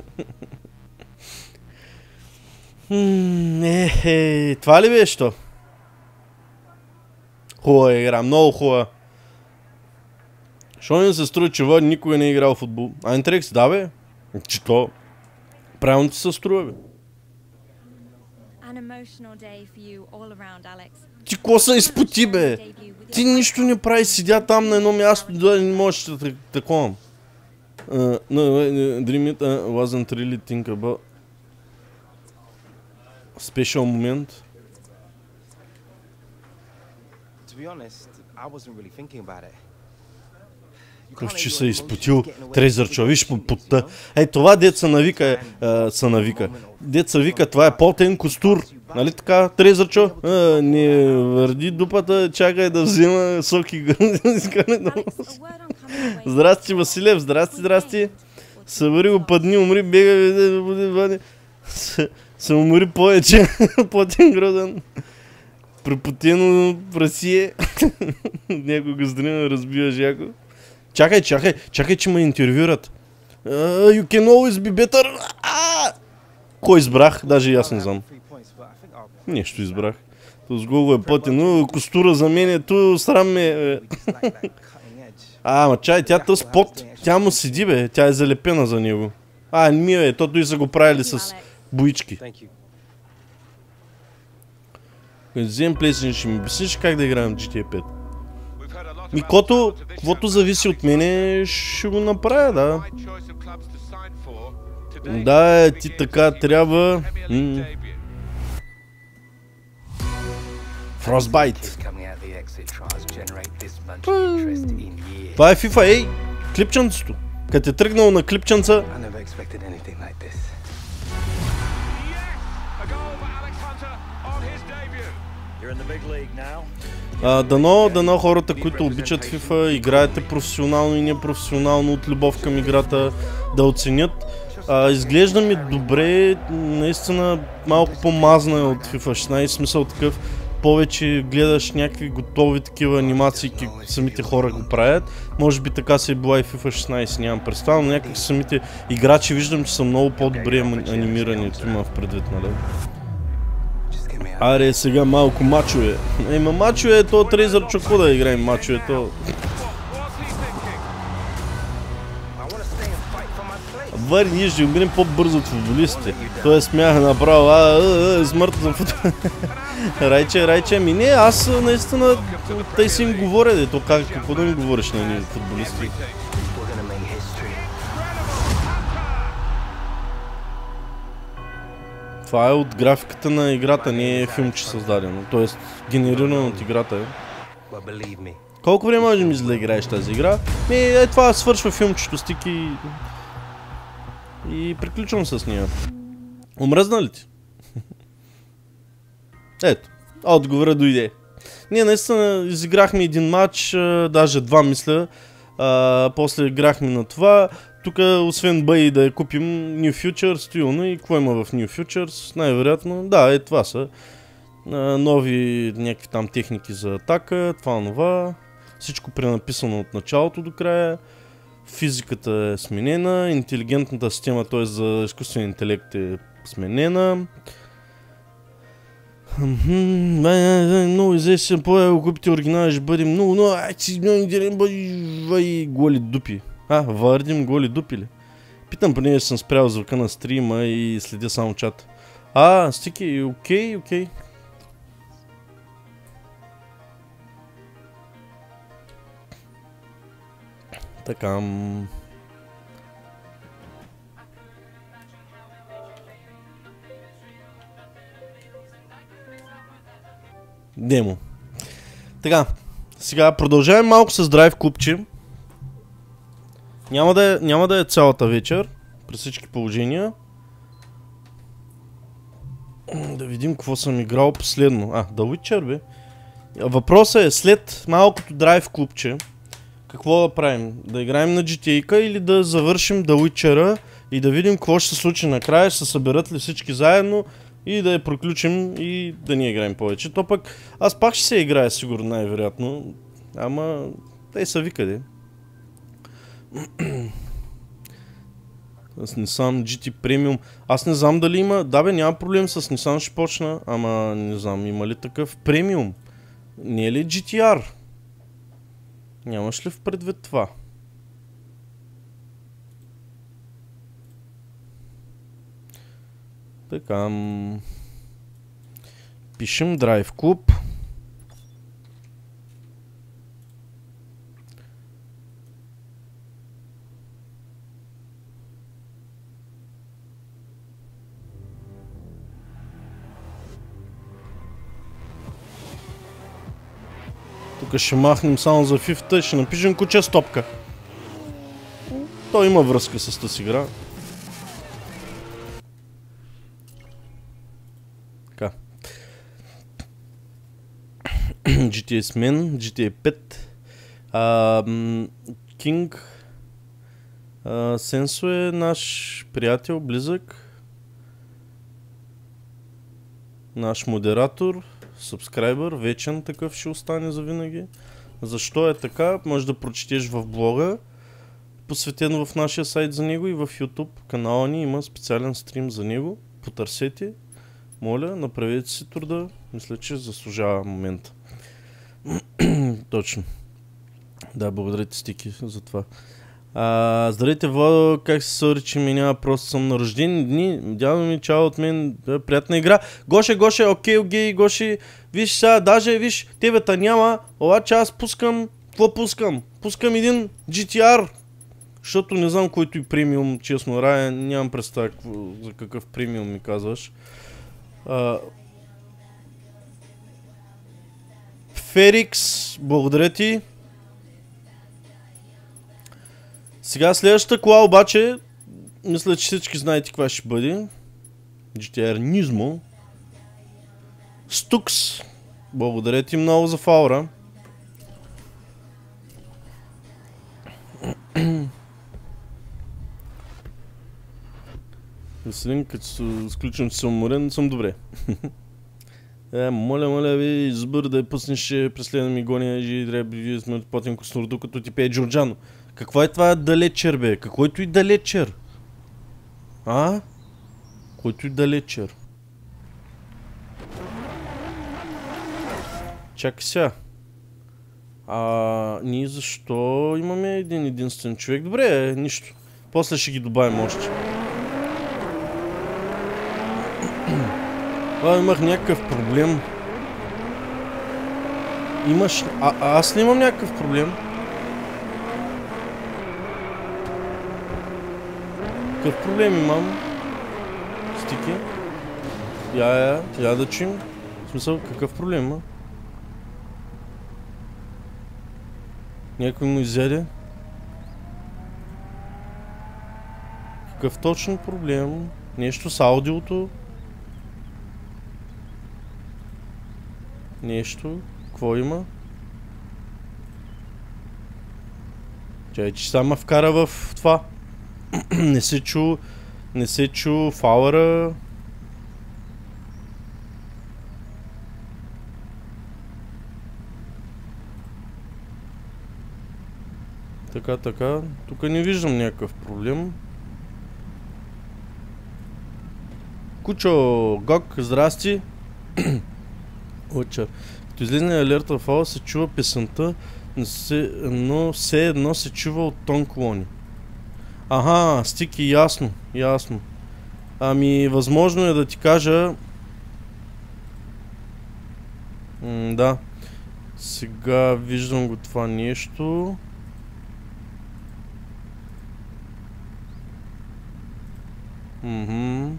Ехе, това ли бе, що? Хубава игра, много хубава. Що ми се струва, че Води никога не е играл в футбол? Айнтрекс, да, бе. Че то правилно ти се струва, бе. Ти ко се изпоти, бе? Ти нищо не прави, седя там на едно място, да не можеш да такова. Dream it wasn't really think about special moment. Къв, че се изпотил Трезърчо, виж по потта. Ей, това дет се навика, се навика. Дет се вика, това е потен костур. Нали така, Трезърчо? Не върди дупата, чакай да взема соки. Здрасти, Василев, здрасти, здрасти. Събери го, падни, умри, бега, се умри повече. Потен грозен. Препотено прасие. Някой го здрина разбива жако. Чакай, чакай, чакай, че ме интервюрат. Uh, you can always be better. Ah! Кой избрах? Даже и аз не знам. Нещо избрах. То с гол е потено, костура за мен е ту, срам ме. А, ама чай, тя тъс пот. Тя му седи, бе, тя е залепена за него. А, не ми е, тото и са го правили с боички. Като взем плесен, ще ми обясниш как да играем джи ти ей пет. Ми, кото, каквото зависи от мене, ще го направя, да. Да, ти така трябва. Frostbite. Това е FIFA, ей! Клипчанцето. Като е тръгнал на клипчанца... А, дано, дано хората, които обичат FIFA, играете професионално и непрофесионално от любов към играта, да оценят. А, изглежда ми добре, наистина малко по-мазна е от FIFA шестнайсет, смисъл такъв. повече гледаш някакви готови такива анимации, самите хора го правят. Може би така се е била и FIFA шестнайсет, нямам представа, но някак самите играчи виждам, че са много по-добре анимирани, това имам в предвид, нали? Аре, сега малко мачове. Ема мачове, то Трейзър Чоко да играем мачове, то... Вари, ние ще умрем по-бързо от футболистите. Той е смях направо, а, а, а, смъртно за футбол. Райче, Райче, ами не, аз наистина тъй си им говоря, де, то как, какво да ми говориш на ние футболисти? Това е от графиката на играта, не е филмче създадено, т.е. генерирано от играта е. Колко време може да мисля да играеш тази игра? Ми, е, това свършва филмчето, стики и приключвам с нея. Омръзна ли ти? Ето, отговора дойде. Ние наистина изиграхме един матч, даже два мисля, а, после играхме на това. Тук, освен бъй да я купим New Futures, стоилно и какво има в New Futures? Най-вероятно, да, е това са. А, нови някакви там техники за атака, това, това. Всичко пренаписано от началото до края. Физиката е сменена, интелигентната система, т.е. за изкуствен интелект е сменена. Много известен, по-е купите оригинали ще бъде много, много, ай си много интересен, бъй голи дупи. А, Вардим голи дупи ли? Питам, понеже съм спрял звука на стрима и следя само чата. А, стики, окей, окей. Така. Демо. Така, сега продължаваме малко с драйв клубче. Няма да е, няма да е цялата вечер, при всички положения. Да видим какво съм играл последно. А, The Witcher, бе. Въпросът е след малкото драйв клубче, какво да правим? Да играем на джи ти ей-ка или да завършим The Witcher-а и да видим какво ще се случи накрая, ще се съберат ли всички заедно и да я приключим и да не играем повече. То пък аз пак ще се играя сигурно най-вероятно, ама те са викаде. С Nissan джи ти Premium. Аз не знам дали има... Да бе, няма проблем с Nissan, ще почна, ама не знам, има ли такъв Premium? Не е ли джи ти ар? Нямаш ли в предвид това? Така... Пишем Drive Club. Тук ще махнем само за фифта, ще напишем куче стопка. Той има връзка с тази игра. Така. джи ти ей с мен, джи ти ей пет. King Сенсо е наш приятел, близък. Наш модератор. Субскрайбър, вечен такъв ще остане за винаги. Защо е така? Може да прочетеш в блога, посветен в нашия сайт за него, и в YouTube канала ни има специален стрим за него. Потърсете, моля, направете си труда. Мисля, че заслужава момента. Точно. Да, благодаря ти, Стики, за това. А, здравейте, Владо, как се сори, че ми няма, просто съм на рождени дни. Дядо ми, чао от мен, да, приятна игра. Гоше, Гоше, окей, окей, Гоше, виж сега, даже, виж, тебе няма, обаче аз пускам, какво пускам? Пускам един джи ти ар, защото не знам който и премиум, честно, Рая, нямам представа за какъв премиум ми казваш. А... Ферикс, благодаря ти. Сега следващата кола обаче, мисля, че всички знаете каква ще бъде. джи ти ар Nismo. Стукс. Благодаря ти много за фаура. Веселин, като се изключвам, че съм уморен, съм добре. Е, моля, моля ви, избър да я пуснеш, ще преследвам ми гоня и трябва сме от потен коснор, докато ти пее Джорджано. Какво е това далечер, бе? Каквойто и далечер? А? Който и далечер? Чакай сега. А, ние защо имаме един единствен човек? Добре, нищо. После ще ги добавим още. А, имах някакъв проблем. Имаш... А, а аз не имам някакъв проблем. Какъв проблем имам? Стики? Я, я, я да чуем. В смисъл, какъв проблем има? Някой му изяде? Какъв точно проблем? Нещо с аудиото? Нещо? Какво има? Чай, че сама вкара в това. Не се чу... Не се чу фауъра. Така, така. Тук не виждам някакъв проблем. Кучо, Гог, здрасти. Оча. Като излезне алерта в фала, се чува песента, но, се, но все едно се чува от тон колони. Аха, Стики, ясно, ясно. Ами, възможно е да ти кажа... М, да. Сега виждам го това нещо. Мхм.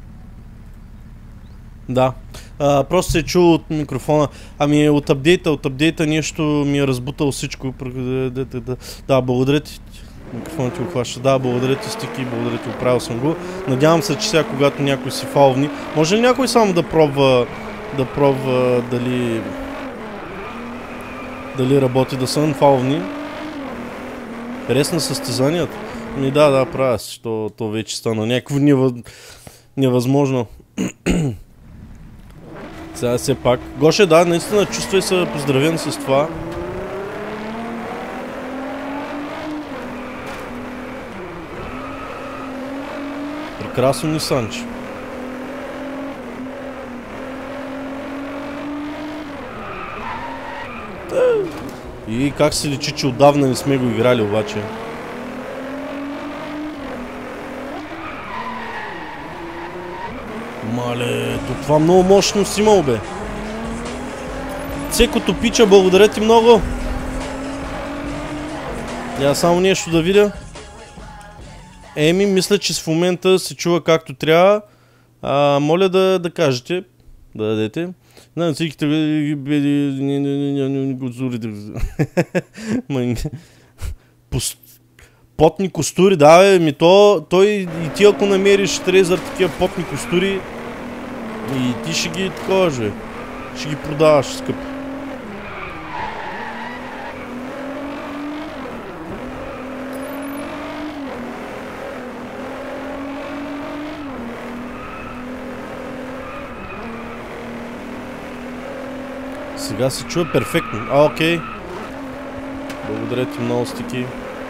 Да. А, просто се е чул от микрофона. Ами от апдейта, от апдейта нещо ми е разбутал всичко. Да, благодаря ти. Микрофонът ти охваща. Да, благодаря ти, Стики, благодаря ти, оправил съм го. Надявам се, че сега когато някой си фалвни, може ли някой само да пробва да пробва дали дали работи да са фалвни? Рез на състезанията? Ми да, да, правя се, то, то вече стана някакво невъз... невъзможно. Сега все пак. Гоше, да, наистина чувствай се поздравен с това. Прекрасно Нисанче. И как се личи, че отдавна не сме го играли обаче. Мале, то това много мощно си имал, бе. Цекото пича, благодаря ти много. Я само нещо да видя. Еми, мисля, че в момента се чува както трябва. А, моля да, да кажете, да дадете. Знам, всичките потни костури, да, бе, ми то, той и ти ако намериш трезър такива потни костури, и ти ще ги такова, бе. Ще ги продаваш скъпо. Сега се чува перфектно. А, окей. Благодаря ти много, Стики.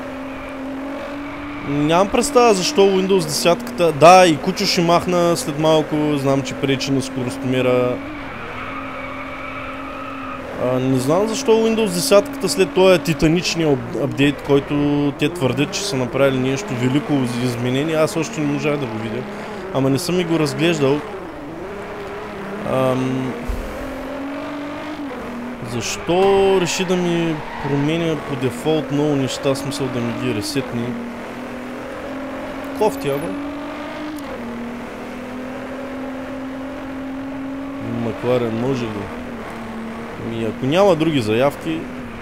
Нямам представа защо Windows десет. Да, и Кучо ще махна след малко. Знам, че пречи на скоростомера. А, не знам защо Windows десет след този титаничния апдейт, който те твърдят, че са направили нещо велико изменение. Аз още не можах да го видя. Ама не съм и го разглеждал. Ам... Защо реши да ми променя по дефолт много неща, смисъл да ми ги ресетни? Кофти, абе. Макларен може ли? Ами ако няма други заявки...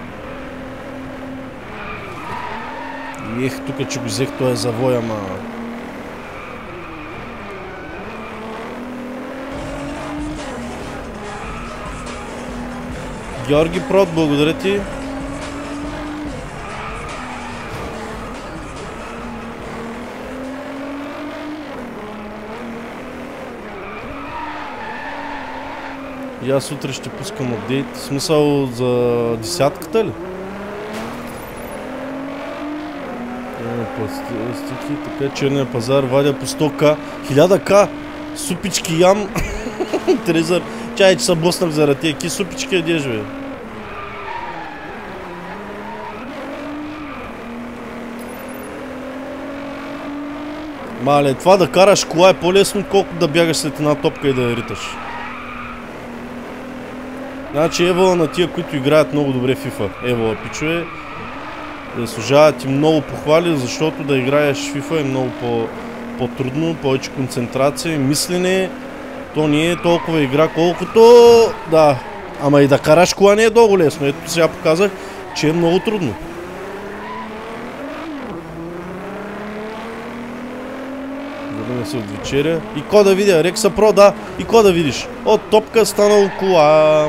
Ех, тук че го взех, той е завой, ама... Георги Прот, благодаря ти. И аз утре ще пускам апдейт. В смисъл за десятката ли? Стики, така черния пазар вадя по сто ка. хиляда ка! Супички ям! Трезър. Чай, че са блъснах заради тия. Ки супички ядеш, бе? Мале, това да караш кола е по-лесно, колкото да бягаш след една топка и да я риташ. Значи евола на тия, които играят много добре FIFA. Евола, пичове. Заслужават ти много похвали, защото да играеш FIFA е много по-трудно, повече концентрация и мислене. То не е толкова игра, колкото... Да, ама и да караш кола не е много лесно. Ето сега показах, че е много трудно. Върнем се от вечеря. И ко да видя, Рекса Про, да. И ко да видиш. От топка станало кола.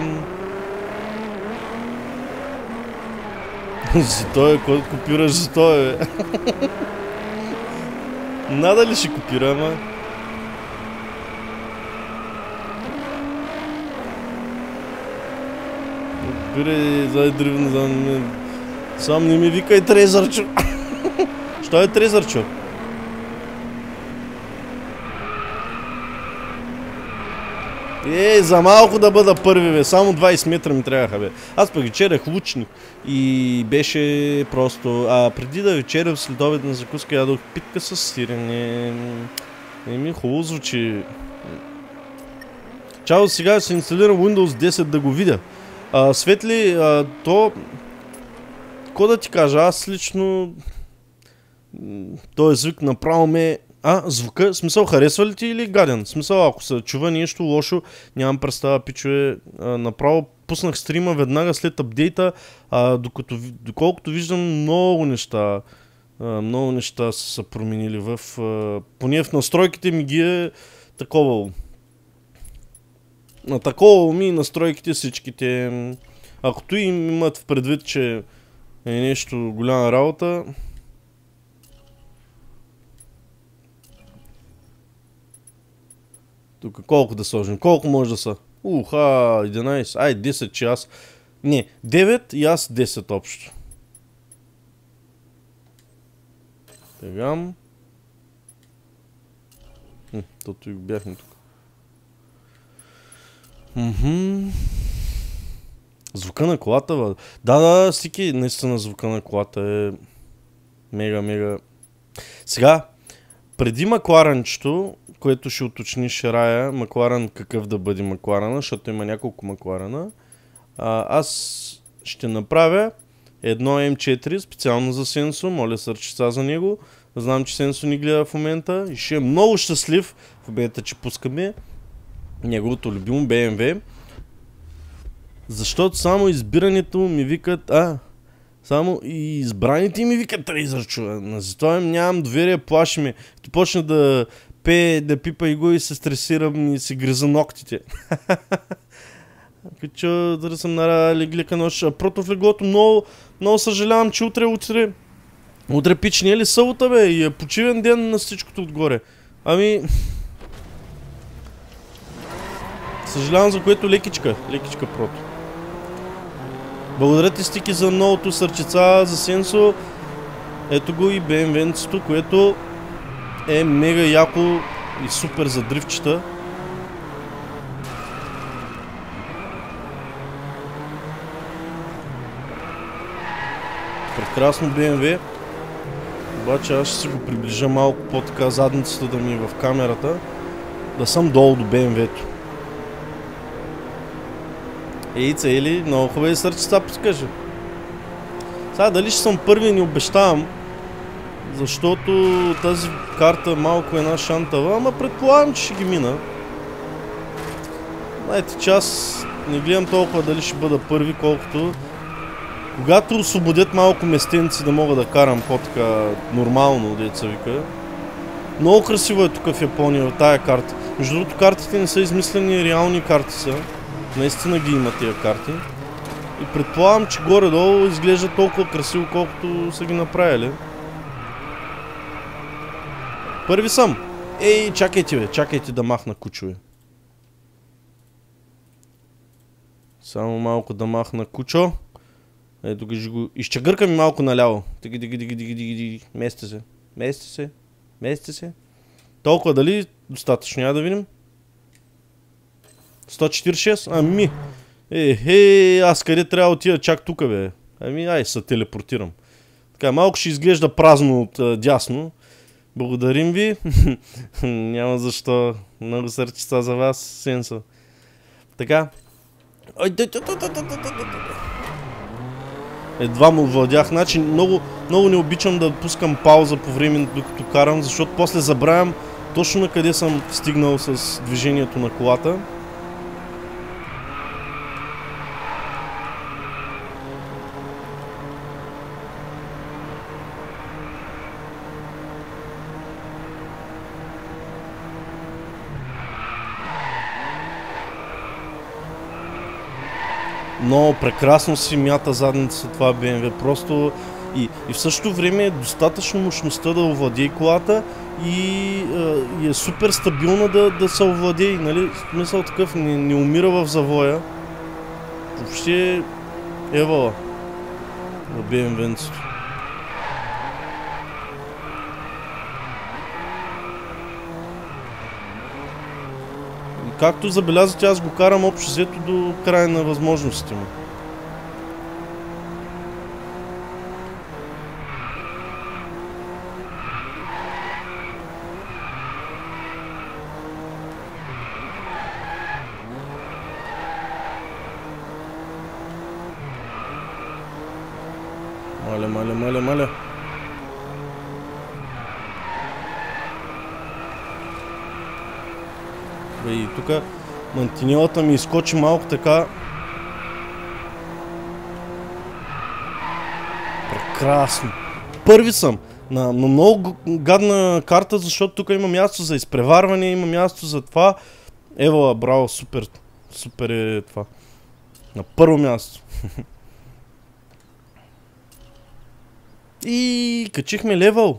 За той е, който копираш за той е. Нада ли ще копира, ама? Копира за древни, за... Сам не ми викай трезърчо. Що е трезърчо? Е, за малко да бъда първи, бе. Само двайсет метра ми трябваха, бе. Аз пък вечерях лучник и беше просто... А преди да вечеря в следобедна закуска ядох питка с сирене. Не ми хубаво звучи. Чао, сега ще инсталирам Windows десет да го видя. А, Светли, а, то... Ко да ти кажа, аз лично... Той звук направо ме... А, звука, смисъл, харесва ли ти или гаден? Смисъл, ако се чува нещо лошо, нямам представа, пичове. А, направо пуснах стрима веднага след апдейта, а, докато, доколкото виждам много неща, а, много неща са се променили в... А, поне в настройките ми ги е такова. На такова ми настройките всичките. Ако той им имат в предвид, че е нещо голяма работа... Тук колко да сложим? Колко може да са? Уха, единайсет. Ай, десет, че аз... Не, девет и аз десет общо. Тегам. Тото и го бяхме тук. Мхм. Звука на колата, бе. Да, да, стики, наистина звука на колата е... Мега, мега... Сега, преди Макларанчето, което ще уточниш Рая, Макларен какъв да бъде Макларена, защото има няколко Макларена. А, аз ще направя едно М четири специално за Сенсо, моля сърчица за него. Знам, че Сенсо ни гледа в момента и ще е много щастлив в момента, че пускаме неговото любимо Б М В. Защото само избирането ми викат... А, само и избраните ми викат трейзърчо. Затова нямам доверие, плаши ме. Като почна да пее, да пипа и го и се стресирам и си гриза ногтите. Качо, да съм на леглика нощ. Против леглото много, много съжалявам, че утре, утре... Утре пич не е ли събота, бе? И е почивен ден на всичкото отгоре. Ами... Съжалявам за което лекичка. Лекичка прото. Благодаря ти, Стики, за новото сърчица за Сенсо. Ето го и Б М В-цето, което е мега яко и супер за дрифчета. Прекрасно Б М В. Обаче аз ще си го приближа малко по-така задницата да ми е в камерата. Да съм долу до Б М В-то. Ей, цели, много хубави сърчица подскажи. Сега дали ще съм първи, не обещавам. Защото тази карта малко е една шантава, ама предполагам, че ще ги мина. Знаете, че аз не гледам толкова дали ще бъда първи, колкото когато освободят малко местенци да мога да карам по-така нормално, деца вика. Много красиво е тук в Япония, в тая карта. Между другото, картите не са измислени, реални карти са. Наистина ги има тия карти. И предполагам, че горе-долу изглежда толкова красиво, колкото са ги направили. Първи съм! Ей, чакайте, бе, чакайте да махна кучове. Само малко да махна кучо. Ето ги го... Изчегърка ми малко наляво. Тиги, диги, диги, диги, диги, диги. Мести се. Мести се. Мести се. Толкова дали достатъчно? Я да видим. сто четиридесет и шест? Ами. Е, е, аз къде трябва да отида чак тука, бе? Ами, ай, се телепортирам. Така, малко ще изглежда празно от а, дясно. Благодарим ви. Няма защо. Много сърчица за вас, Сенсо. Така. Едва му владях. Значи, много, много не обичам да пускам пауза по време, докато карам, защото после забравям точно на къде съм стигнал с движението на колата. Но прекрасно си мята задницата това би ем дабълю, просто и, и в същото време е достатъчно мощността да овладее колата и, и е супер стабилна да, да се овладее, нали, смисъл такъв, не, не умира в завоя, въобще евала на би ем дабълю-цето. Както забелязате, аз го карам общо взето до края на възможностите му. Маля, маля, маля, маля. И тук мантинелата ми изкочи малко така. Прекрасно. Първи съм. На, на много гадна карта, защото тук има място за изпреварване, има място за това. Евала, браво, супер. Супер е това. На първо място. И качихме левел.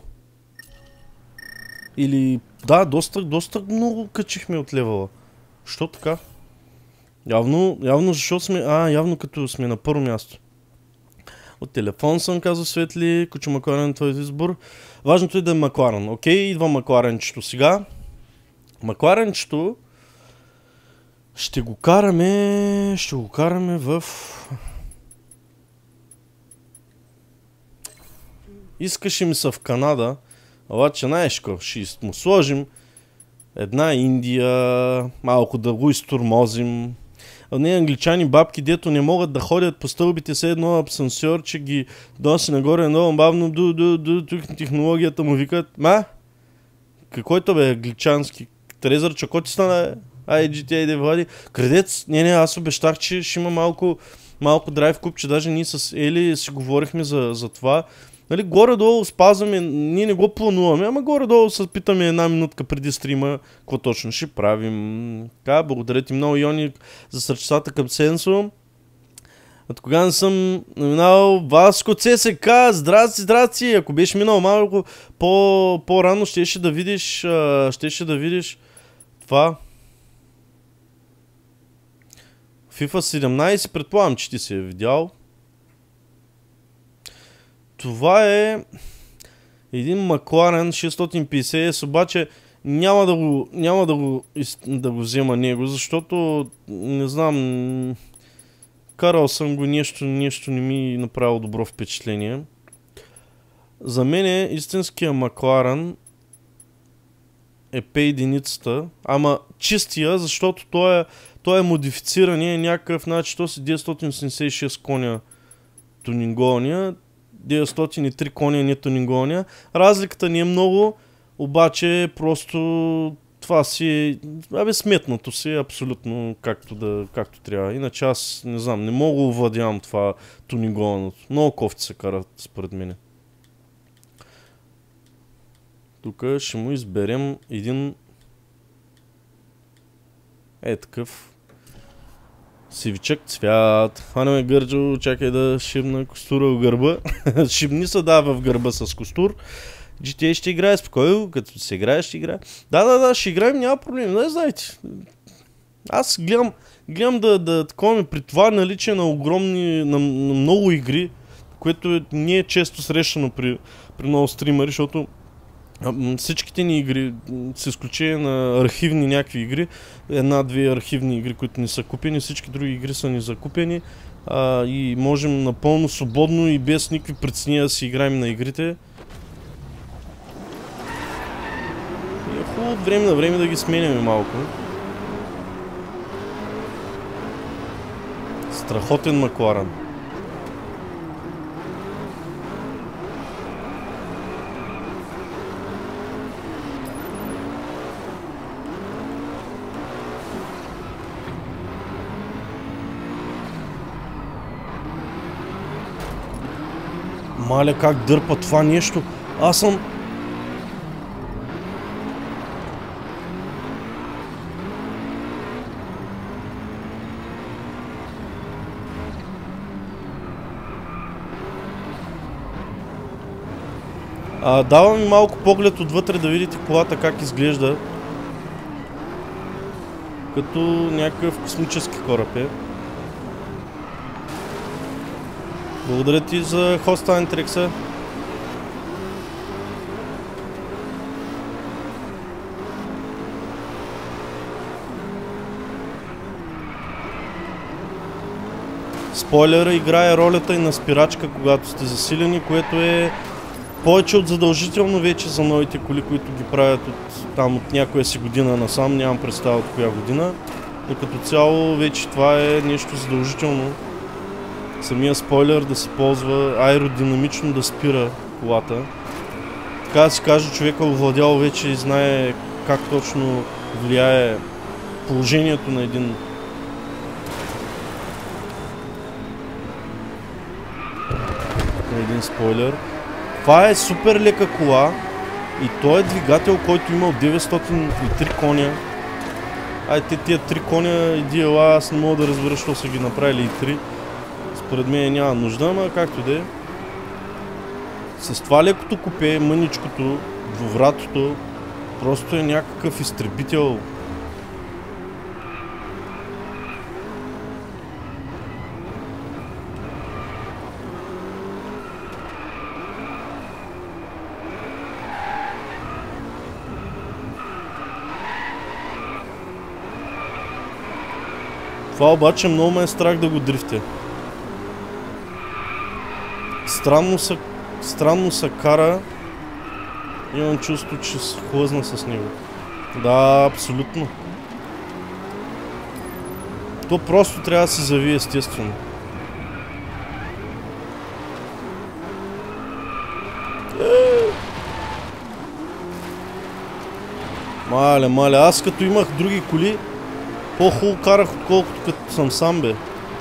Или... Да, доста, доста много качихме от левела. Що така? Явно, явно защото сме... А, явно като сме на първо място. От телефон съм, казва Светли. Кучо Макларен, твой избор. Важното е да е Макларен. Окей, идва Макларенчето сега. Макларенчето ще го караме... Ще го караме в... Искаше ми се в Канада. Обаче, знаеш какво, ще му сложим една Индия, малко да го изтормозим. А не англичани бабки, дето не могат да ходят по стълбите с едно абсансьор, че ги доси нагоре много бавно, ду, ду, ду, тук технологията му викат. Ма? Какой-то бе англичански? Трезър, чако ти стана? Ай, джи ти ей да влади. Крадец? Не, не, аз обещах, че ще има малко, малко драйв куп, че даже ние с Ели си говорихме за, за това. Нали, горе-долу спазваме, ние не го плануваме, ама горе-долу се питаме една минутка преди стрима, какво точно ще правим. Така, благодаря ти много, Йони, за сърчицата към Сенсо. От кога не съм минал Васко ЦСК, здрасти, здрасти, ако беше минал малко по, по-рано, щеше да видиш, щеше да видиш това. FIFA седемнайсет, предполагам, че ти си е видял. Това е един Макларен шестстотин и петдесет ес, обаче няма да го, няма да го, да го взема него, защото не знам, карал съм го, нещо, нещо не ми направило добро впечатление. За мен е истинския Макларен е пе единицата, ама чистия, защото той е, той е модифицирания, някакъв, значи то си деветстотин осемдесет и шест коня тунингования, деветстотин и три коня не тунингования. Разликата не е много, обаче просто това си е, абе сметнато си е абсолютно както, да, както трябва. Иначе аз не знам, не мога да овладявам това тунингованото. Много кофти се карат според мен. Тук ще му изберем един е такъв сивичък цвят. Хванаме Гърджо, чакай да шибна костура в гърба. Шибни се да в гърба с костур. джи ти ей ще играе спокойно, като се играе, ще играе. Да, да, да, ще играем, няма проблем, не знаете. Аз гледам, гледам да, да такова при това наличие на огромни, на, на много игри, което не е често срещано при, при много стримери, защото всичките ни игри, с изключение на архивни някакви игри, една-две архивни игри, които не са купени, всички други игри са ни закупени а, и можем напълно свободно и без никакви притеснения да си играем на игрите. И е хубаво от време на време да ги сменяме малко. Страхотен Макларен. Маля как дърпа това нещо. Аз съм... А, давам ми малко поглед отвътре да видите колата как изглежда. Като някакъв космически кораб е. Благодаря ти за хоста, Антрекса. Спойлера играе ролята и на спирачка, когато сте засилени, което е повече от задължително вече за новите коли, които ги правят от, там, от някоя си година насам, нямам представа от коя година. Но като цяло вече това е нещо задължително. Самия спойлер да се ползва аеродинамично да спира колата. Така да си каже, човека овладял вече и знае как точно влияе положението на един на един спойлер. Това е супер лека кола и той е двигател, който имал деветстотин и три коня. Ай, те тия три коня и ди ел ей, аз не мога да разбера, що са ги направили и три. Според мен няма нужда, ама както де. С това лекото купе, мъничкото, двувратото, просто е някакъв изтребител. Това обаче много ме е страх да го дрифте. Странно се, странно се кара. Имам чувство, че се хлъзна с него. Да, абсолютно. То просто трябва да се завие естествено. Мале, мале, аз като имах други коли, по-хубаво карах, отколкото като съм сам, бе.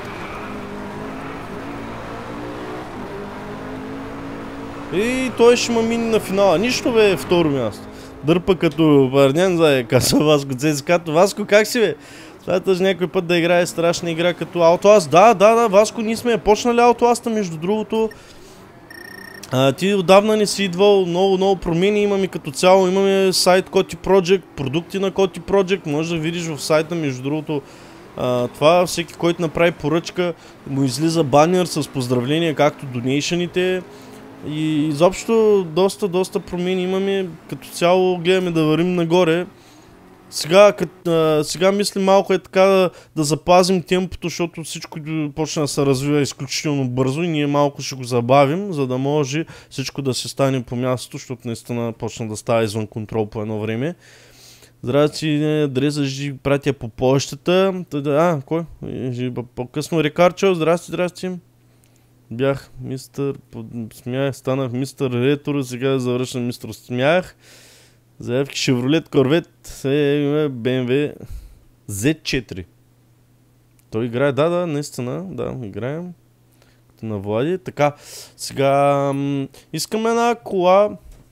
И той ще ма мини на финала. Нищо, бе, второ място. Дърпа като парнян, зае, казва Васко Цецкато. Васко, как си, бе? Смяташ някой път да играе страшна игра като Outlast? Да, да, да, Васко, ние сме почнали Outlast-а, между другото. А, ти отдавна не си идвал, много, много промени имаме като цяло. Имаме сайт Коти Project, продукти на Коти Project. Може да видиш в сайта, между другото. А, това всеки, който направи поръчка, му излиза банер с поздравления, както донейшените. И изобщо доста, доста промени имаме. Като цяло гледаме да вървим нагоре. Сега, кът, а, сега мислим малко е така да, да запазим темпото, защото всичко почна да се развива изключително бързо и ние малко ще го забавим, за да може всичко да се стане по мястото, защото наистина почна да става извън контрол по едно време. Здрасти, адреса ще пратя по почтата. А, кой? По-късно Рекарчо, здрасти, здрасти. Бях мистър, смях, станах мистър Ретро, сега завършвам мистър Смях. Заявки Chevrolet Corvette, би ем ви зет четири. Той играе, да, да, наистина, да, играем. Като на Влади. Така, сега искам една кола.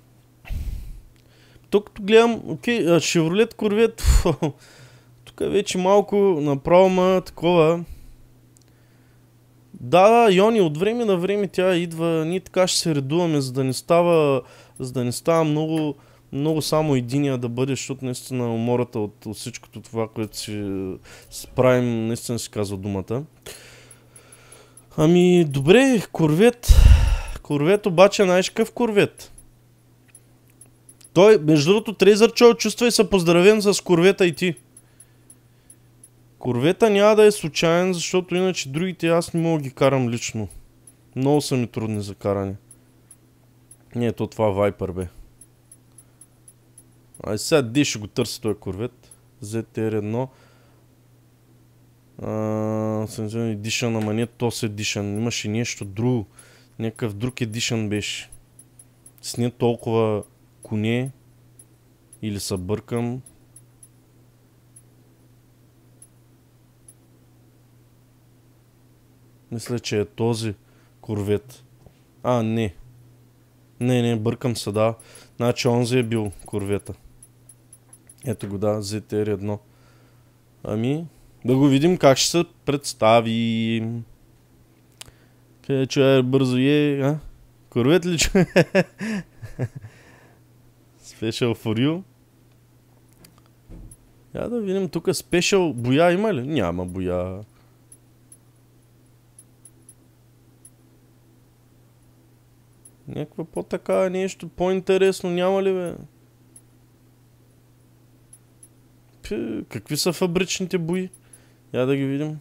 Тук като гледам, окей, Chevrolet Corvette, тук е вече малко направо ма такова. Да, да, Йони, от време на време тя идва, ние така ще се редуваме, за да не става, за да не става много, много само единия да бъде, защото наистина умората от, от всичкото това, което си справим, наистина си казва думата. Ами, добре, корвет. Корвет обаче, знаеш какъв корвет? Той, между другото, Трейзър Чо, чувствай се поздравен с корвета и ти. Корвета няма да е случайен, защото иначе другите аз не мога да ги карам лично. Много са ми трудни за каране. Не, то това Вайпър бе. Ай сега де ще го търси този корвет. зет ар едно. Edition, ама не този Edition. Имаше нещо друго. Някакъв друг Edition беше. С не толкова коне. Или се бъркам. Мисля, че е този корвет. А, не. Не, не, бъркам се, да. Значи онзи е бил корвета. Ето го, да, зет ар едно. Ами, да го видим как ще се представи. Къде че бързо е, а? Корвет ли че? Special for you. Я да видим тук спешъл боя има ли? Няма боя. Някаква по-така нещо по-интересно няма ли бе? Пи, какви са фабричните бои? Я да ги видим.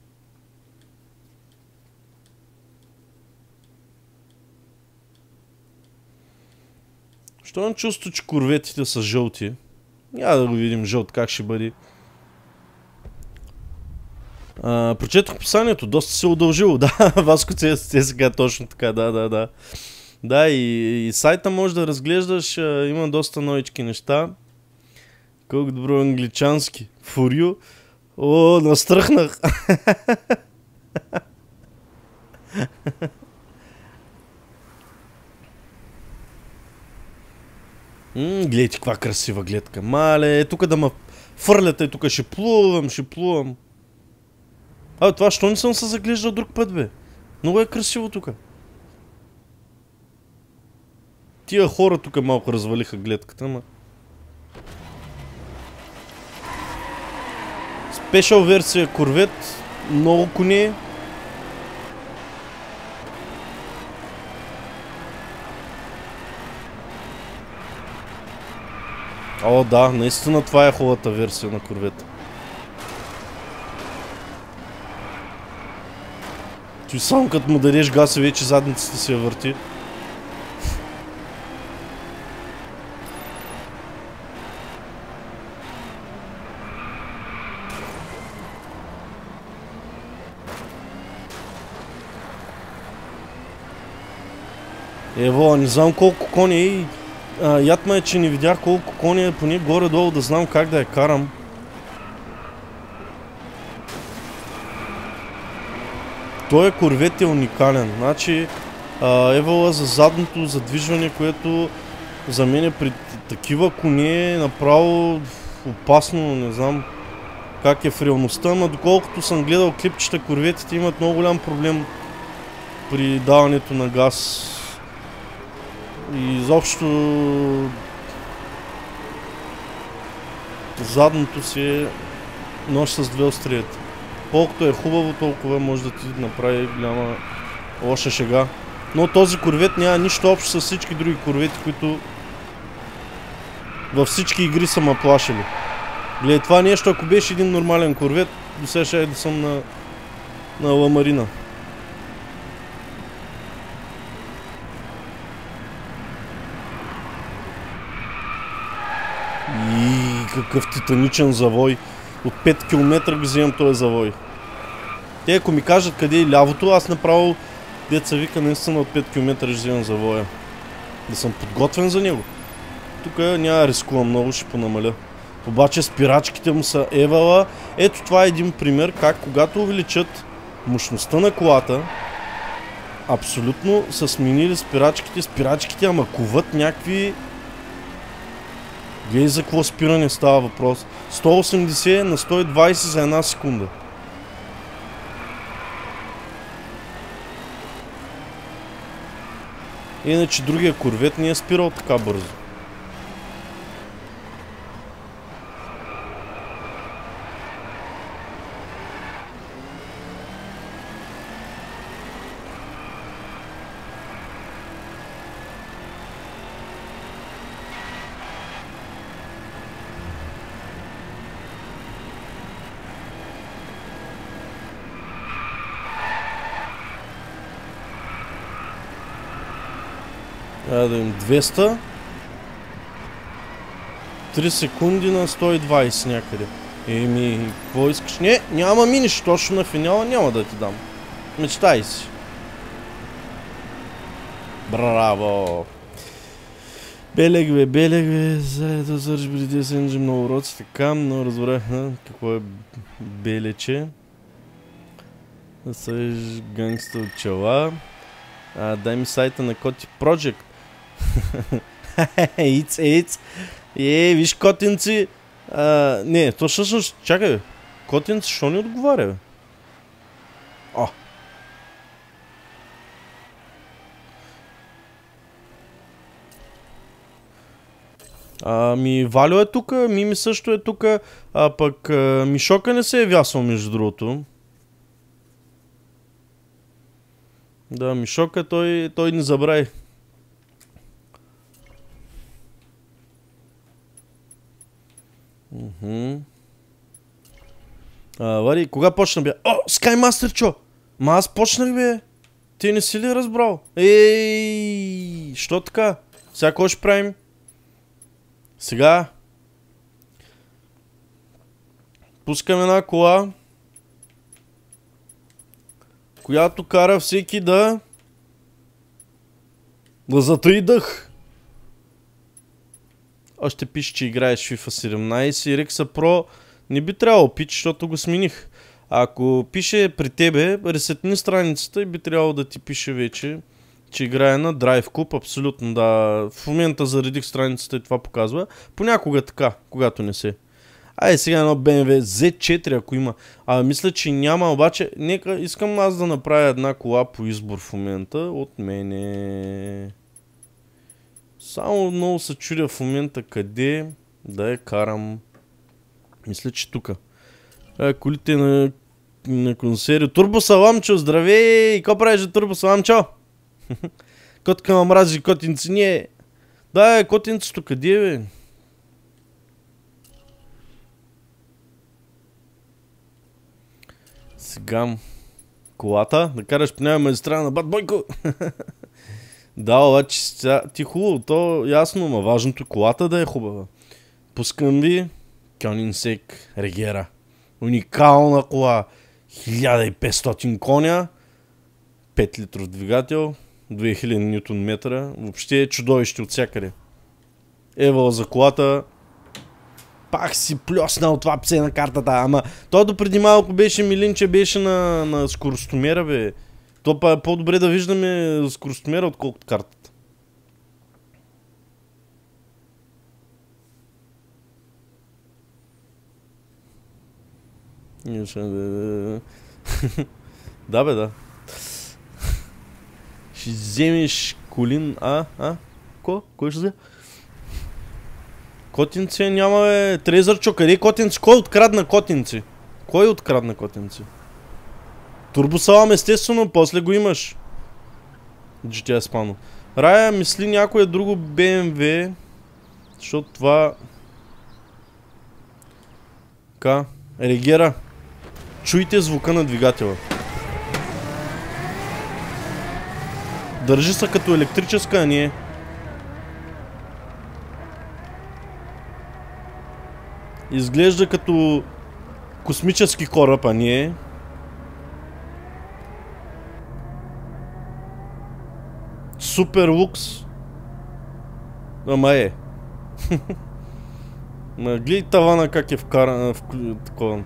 Що имам чувство, че корветите са жълти? Няма да го видим жълт как ще бъде. А, прочетох писанието, доста се удължило. Да, Васко те сега точно така, да, да, да. Да, и, и сайта може да разглеждаш, а, има доста новички неща. Колко добро англичански. For you. О, настръхнах. М, гледайте каква красива гледка. Мале, тук да ме фърляте, тук ще плувам, ще плувам. А, това що не съм се заглеждал друг път, бе? Много е красиво тук. Тия хора тук малко развалиха гледката, ама... Спешъл версия корвет, много коне. О, да, наистина това е хубавата версия на корвета. Той само като му дадеш газ и вече задницата си я върти. Ево, не знам колко кони е и яд ме е, че не видях колко кони е, поне горе-долу да знам как да я карам. Той е корвет е уникален. Значи, евала за задното задвижване, което за мен е при такива коне е направо опасно, не знам как е в реалността, но доколкото съм гледал клипчета, корветите имат много голям проблем при даването на газ. И изобщо задното си е нож с две остриета. Колкото е хубаво, толкова може да ти направи голяма лоша шега. Но този корвет няма нищо общо с всички други корвети, които във всички игри са ме плашили. Гледай, това нещо, ако беше един нормален корвет, до сега ще да съм на, на Ламарина. И какъв титаничен завой. От пет километра го вземам този завой. Те ако ми кажат къде е лявото, аз направо деца вика наистина от пет километра ще вземам завоя. Да съм подготвен за него. Тук няма да рискувам много, ще понамаля. Обаче спирачките му са евала. Ето това е един пример как когато увеличат мощността на колата, абсолютно са сменили спирачките. Спирачките ама куват някакви... Гледай за какво спиране става въпрос. сто осемдесет на сто и двайсет за една секунда. Иначе другия корвет не е спирал така бързо. Айде да им двеста. три секунди на сто и двайсет някъде. Еми, какво искаш? Не, няма миниш, точно на финала няма да ти дам. Мечтай си. Браво! Белег бе, белег бе, заедно зърж преди сенджи много уроци, така, но разбрах какво е белече. Съж гангста от чела. А, дай ми сайта на Коти Project. Иц, иц. Е, виж котинци. А, не, то всъщност, чакай бе. Котинци, що не отговаря бе? О. Ами, Валю е тука, Мими също е тука, а пък а, Мишока не се е вясал между другото. Да, Мишока той, той не забрави. Уху. А, Вари, кога почна бе? О, Скаймастер, чо! Ма аз почнах бе! Ти не си ли разбрал? Ей, що така? Сега какво ще правим? Сега пускам една кола, която кара всеки да да затъй дъх. Още пише, че играеш FIFA седемнайсет и Rexha Pro не би трябвало пич, защото го смених. Ако пише при тебе, ресетни страницата и би трябвало да ти пише вече, че играе на Drive Club, абсолютно, да. В момента заредих страницата и това показва. Понякога така, когато не се. Ай, сега едно би ем дабълю зет четири, ако има. А, мисля, че няма, обаче, нека, искам аз да направя една кола по избор в момента от мене. Само много се чудя в момента къде да я карам. Мисля, че тука. Е, колите на, на консери. Турбо Саламчо, здравей! Какво правиш за Турбо Саламчо? Котка ма мрази, котинци, не. Да, е, котинцето къде е, бе? Сега колата, да караш по нея магистрала на Бат Бойко. Да, обаче ти хубаво, то ясно, ма важното е колата да е хубава. Пускам ви Koenigsegg Regera. Уникална кола. хиляда и петстотин коня. пет литров двигател. две хиляди нютон метра. Въобще е чудовище от всякъде. Ева за колата. Пак си плеснал това псе на картата. Ама то допреди малко беше милинче, беше на, на скоростомера, бе. То па по-добре да виждаме скоростомера, отколкото картата. Да, бе, да. Ще вземеш колин... А? А? Ко? Кой ще взе? Котинци няма, бе. Трезърчо, къде е котинци? Кой открадна котинци? Кой открадна котинци? Турбосалам, естествено, после го имаш. джи ти ей Spano. Рая, мисли някое друго би ем дабълю, защото това... Така, Regera. Чуйте звука на двигателя. Държи се като електрическа, а не е. Изглежда като космически кораб, а не е. Супер лукс. Ама е. Ма гледай тавана как е вкаран в такова.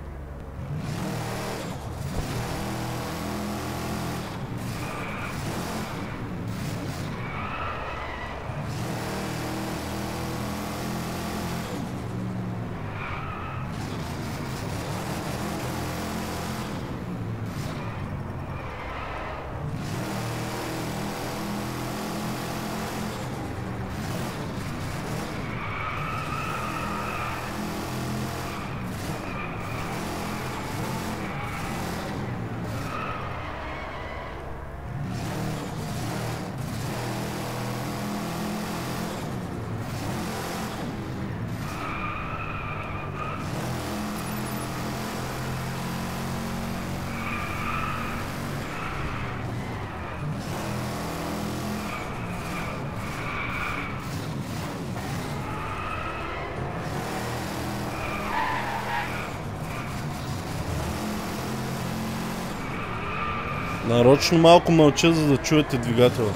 Нарочно малко мълча, за да чуете двигателя.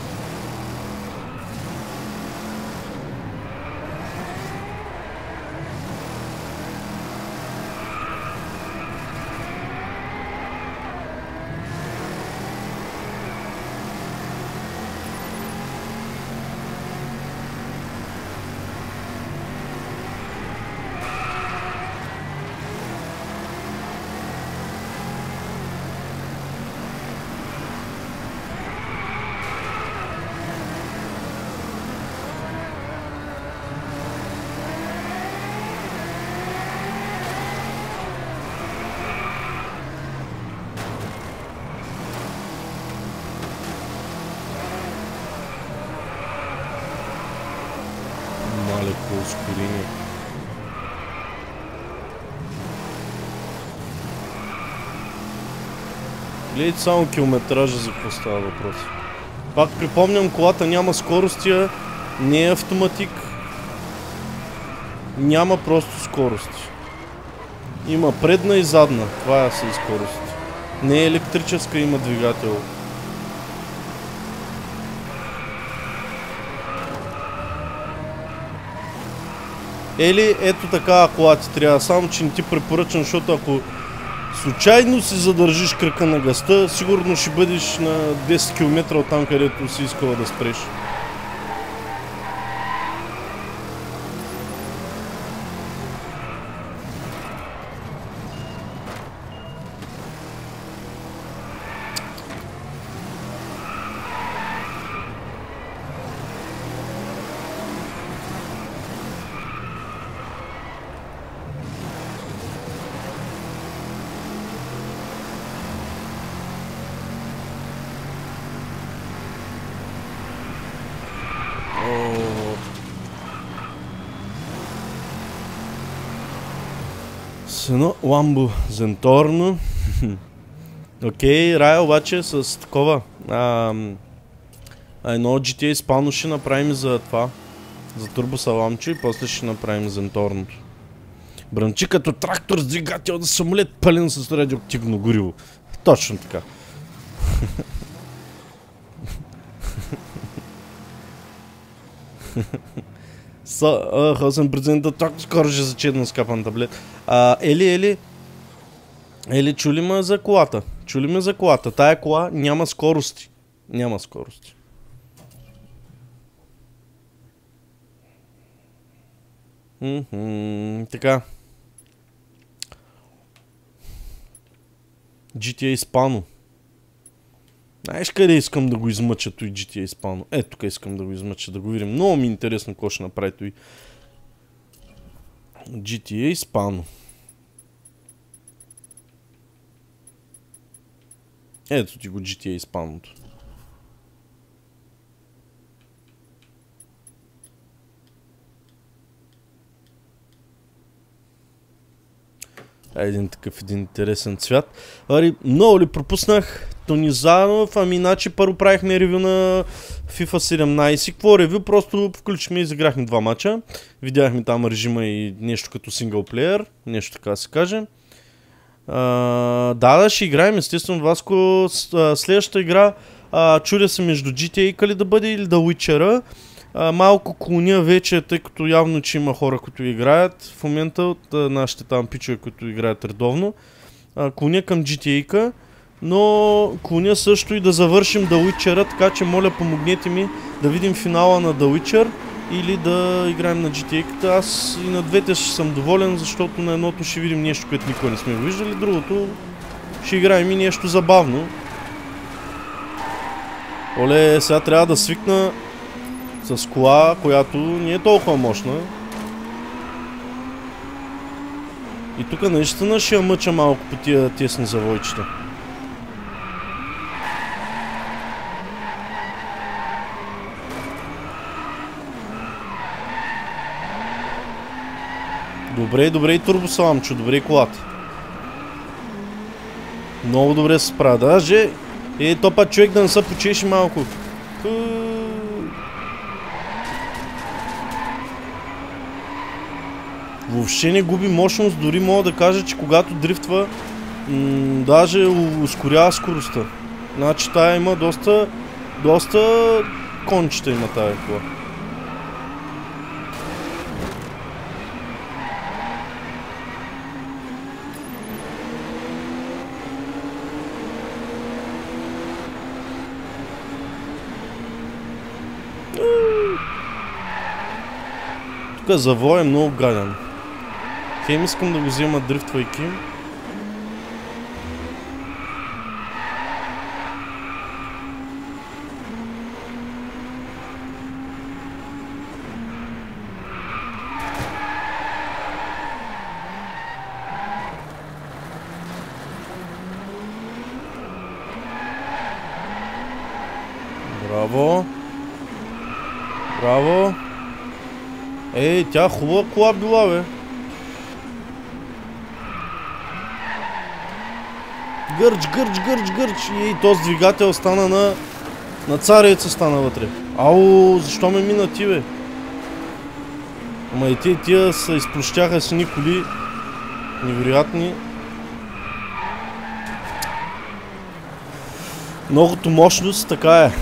Малеко ускорение. Гледайте само километража, за какво става въпрос. Пак припомням, колата няма скоростия, не е автоматик. Няма просто скорости. Има предна и задна, това са и скорости. Не е електрическа, има двигател. Или ето такава кола ти трябва, само че не ти препоръчам, защото ако случайно си задържиш кръка на газта, сигурно ще бъдеш на десет километра от там, където си искала да спреш. С едно ламбо зенторно. Окей, Рая обаче с такова. А, едно джи ти ей спално ще направим за това. За турбосаламче и после ще направим зенторното. Бръмчи като трактор с двигател за самолет, пълен с радиоактивно гориво. Точно така. осем процента так скоро ще зачедна скапан таблет. А, Ели, Ели, Ели, чули ме за колата? Чули ме за колата? Тая кола няма скорости. Няма скорости. М-м-м, така. джи ти ей Spano. Знаеш къде искам да го измъча той джи ти ей Spano? Ето тук искам да го измъча, да го видим. Много ми е интересно какво ще направи той джи ти ей Spano. Ето ти го джи ти ей Spano-то. Един такъв един интересен цвят. Ари, много ли пропуснах Тонизанов, ами иначе първо правихме ревю на FIFA седемнайсет. Какво ревю? Просто включихме и изиграхме два мача. Видяхме там режима и нещо като синглплеер, нещо така се каже. А, да, да, ще играем, естествено, Васко. Следващата игра, а, чудя се между джи ти ей ли да бъде или да Witcher-а. Uh, малко клоня вече, тъй като явно, че има хора, които играят в момента от uh, нашите там пичове, които играят редовно. Uh, клоня към джи ти ей-ка, но клоня също и да завършим The Witcher-а, така че моля помогнете ми да видим финала на The Witcher или да играем на джи ти ей-ката. Аз и на двете ще съм доволен, защото на едното ще видим нещо, което никога не сме виждали, другото ще играем и нещо забавно. Оле, сега трябва да свикна с кола, която не е толкова мощна. И тук наистина ще я мъча малко по тия тесни завойчета. Добре, добре и турбосаламчо, добре и колата. Много добре се справя. Даже, е, то път човек да не се почеши малко. Въобще не губи мощност, дори мога да кажа, че когато дрифтва, даже ускорява скоростта. Значи тая има доста, доста кончета има тая кола. Тук завой е много гаден. Хем искам да го взема дрифтвайки. Браво! Браво! Ей, тя хубава кола била, бе. Гърч, гърч, гърч, гърч. И този двигател стана на... на цареца стана вътре. Ау, защо ме мина ти, бе? Ама и тия, тия се изплощяха с ни коли. Невероятни. Многото мощност, така е.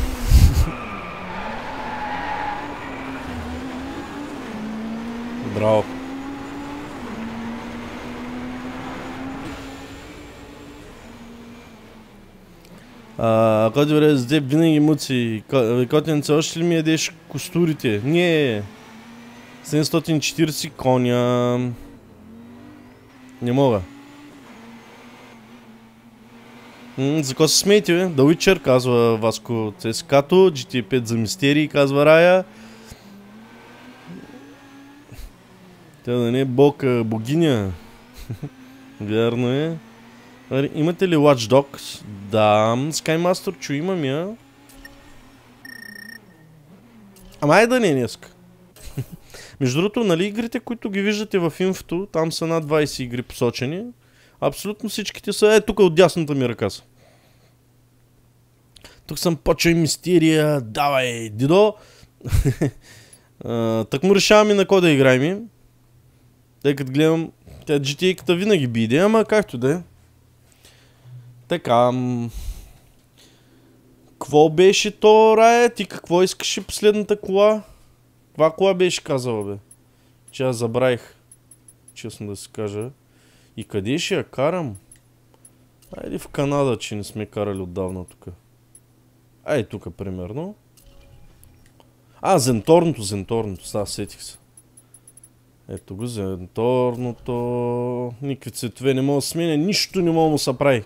Браво. А, Коти бре, с теб винаги муци. Котенце, още ли ми ядеш костурите? Не. седемстотин и четиридесет коня. Не мога. М, за какво се смейте, бе? The Witcher, казва Васко Цескато. джи ти ей пет за мистерии, казва Рая. Тя да не е бог, а богиня. Вярно е. Имате ли Watch Dogs? Да, Skymaster, чу имам я. Ама е да не е днеска. Между другото, нали игрите, които ги виждате в инфото, там са над двайсет игри посочени. Абсолютно всичките са, е тук от дясната ми ръка са. Тук съм почва и мистерия, давай, дидо. Так му решаваме на кой да играем. Тъй като гледам, тя джи ти ей-ката винаги биде, ама както да е. Така. Какво беше то, Рая? Ти какво искаше последната кола? Каква кола беше казала, бе? Че аз забравих. Честно да си кажа. И къде ще я карам? Айде в Канада, че не сме карали отдавна тук. Ай, тук примерно. А, зенторното, зенторното. Да, сетих се. Ето го, зенторното. Никакви цветове не мога да сменя. Нищо не мога да му се прави.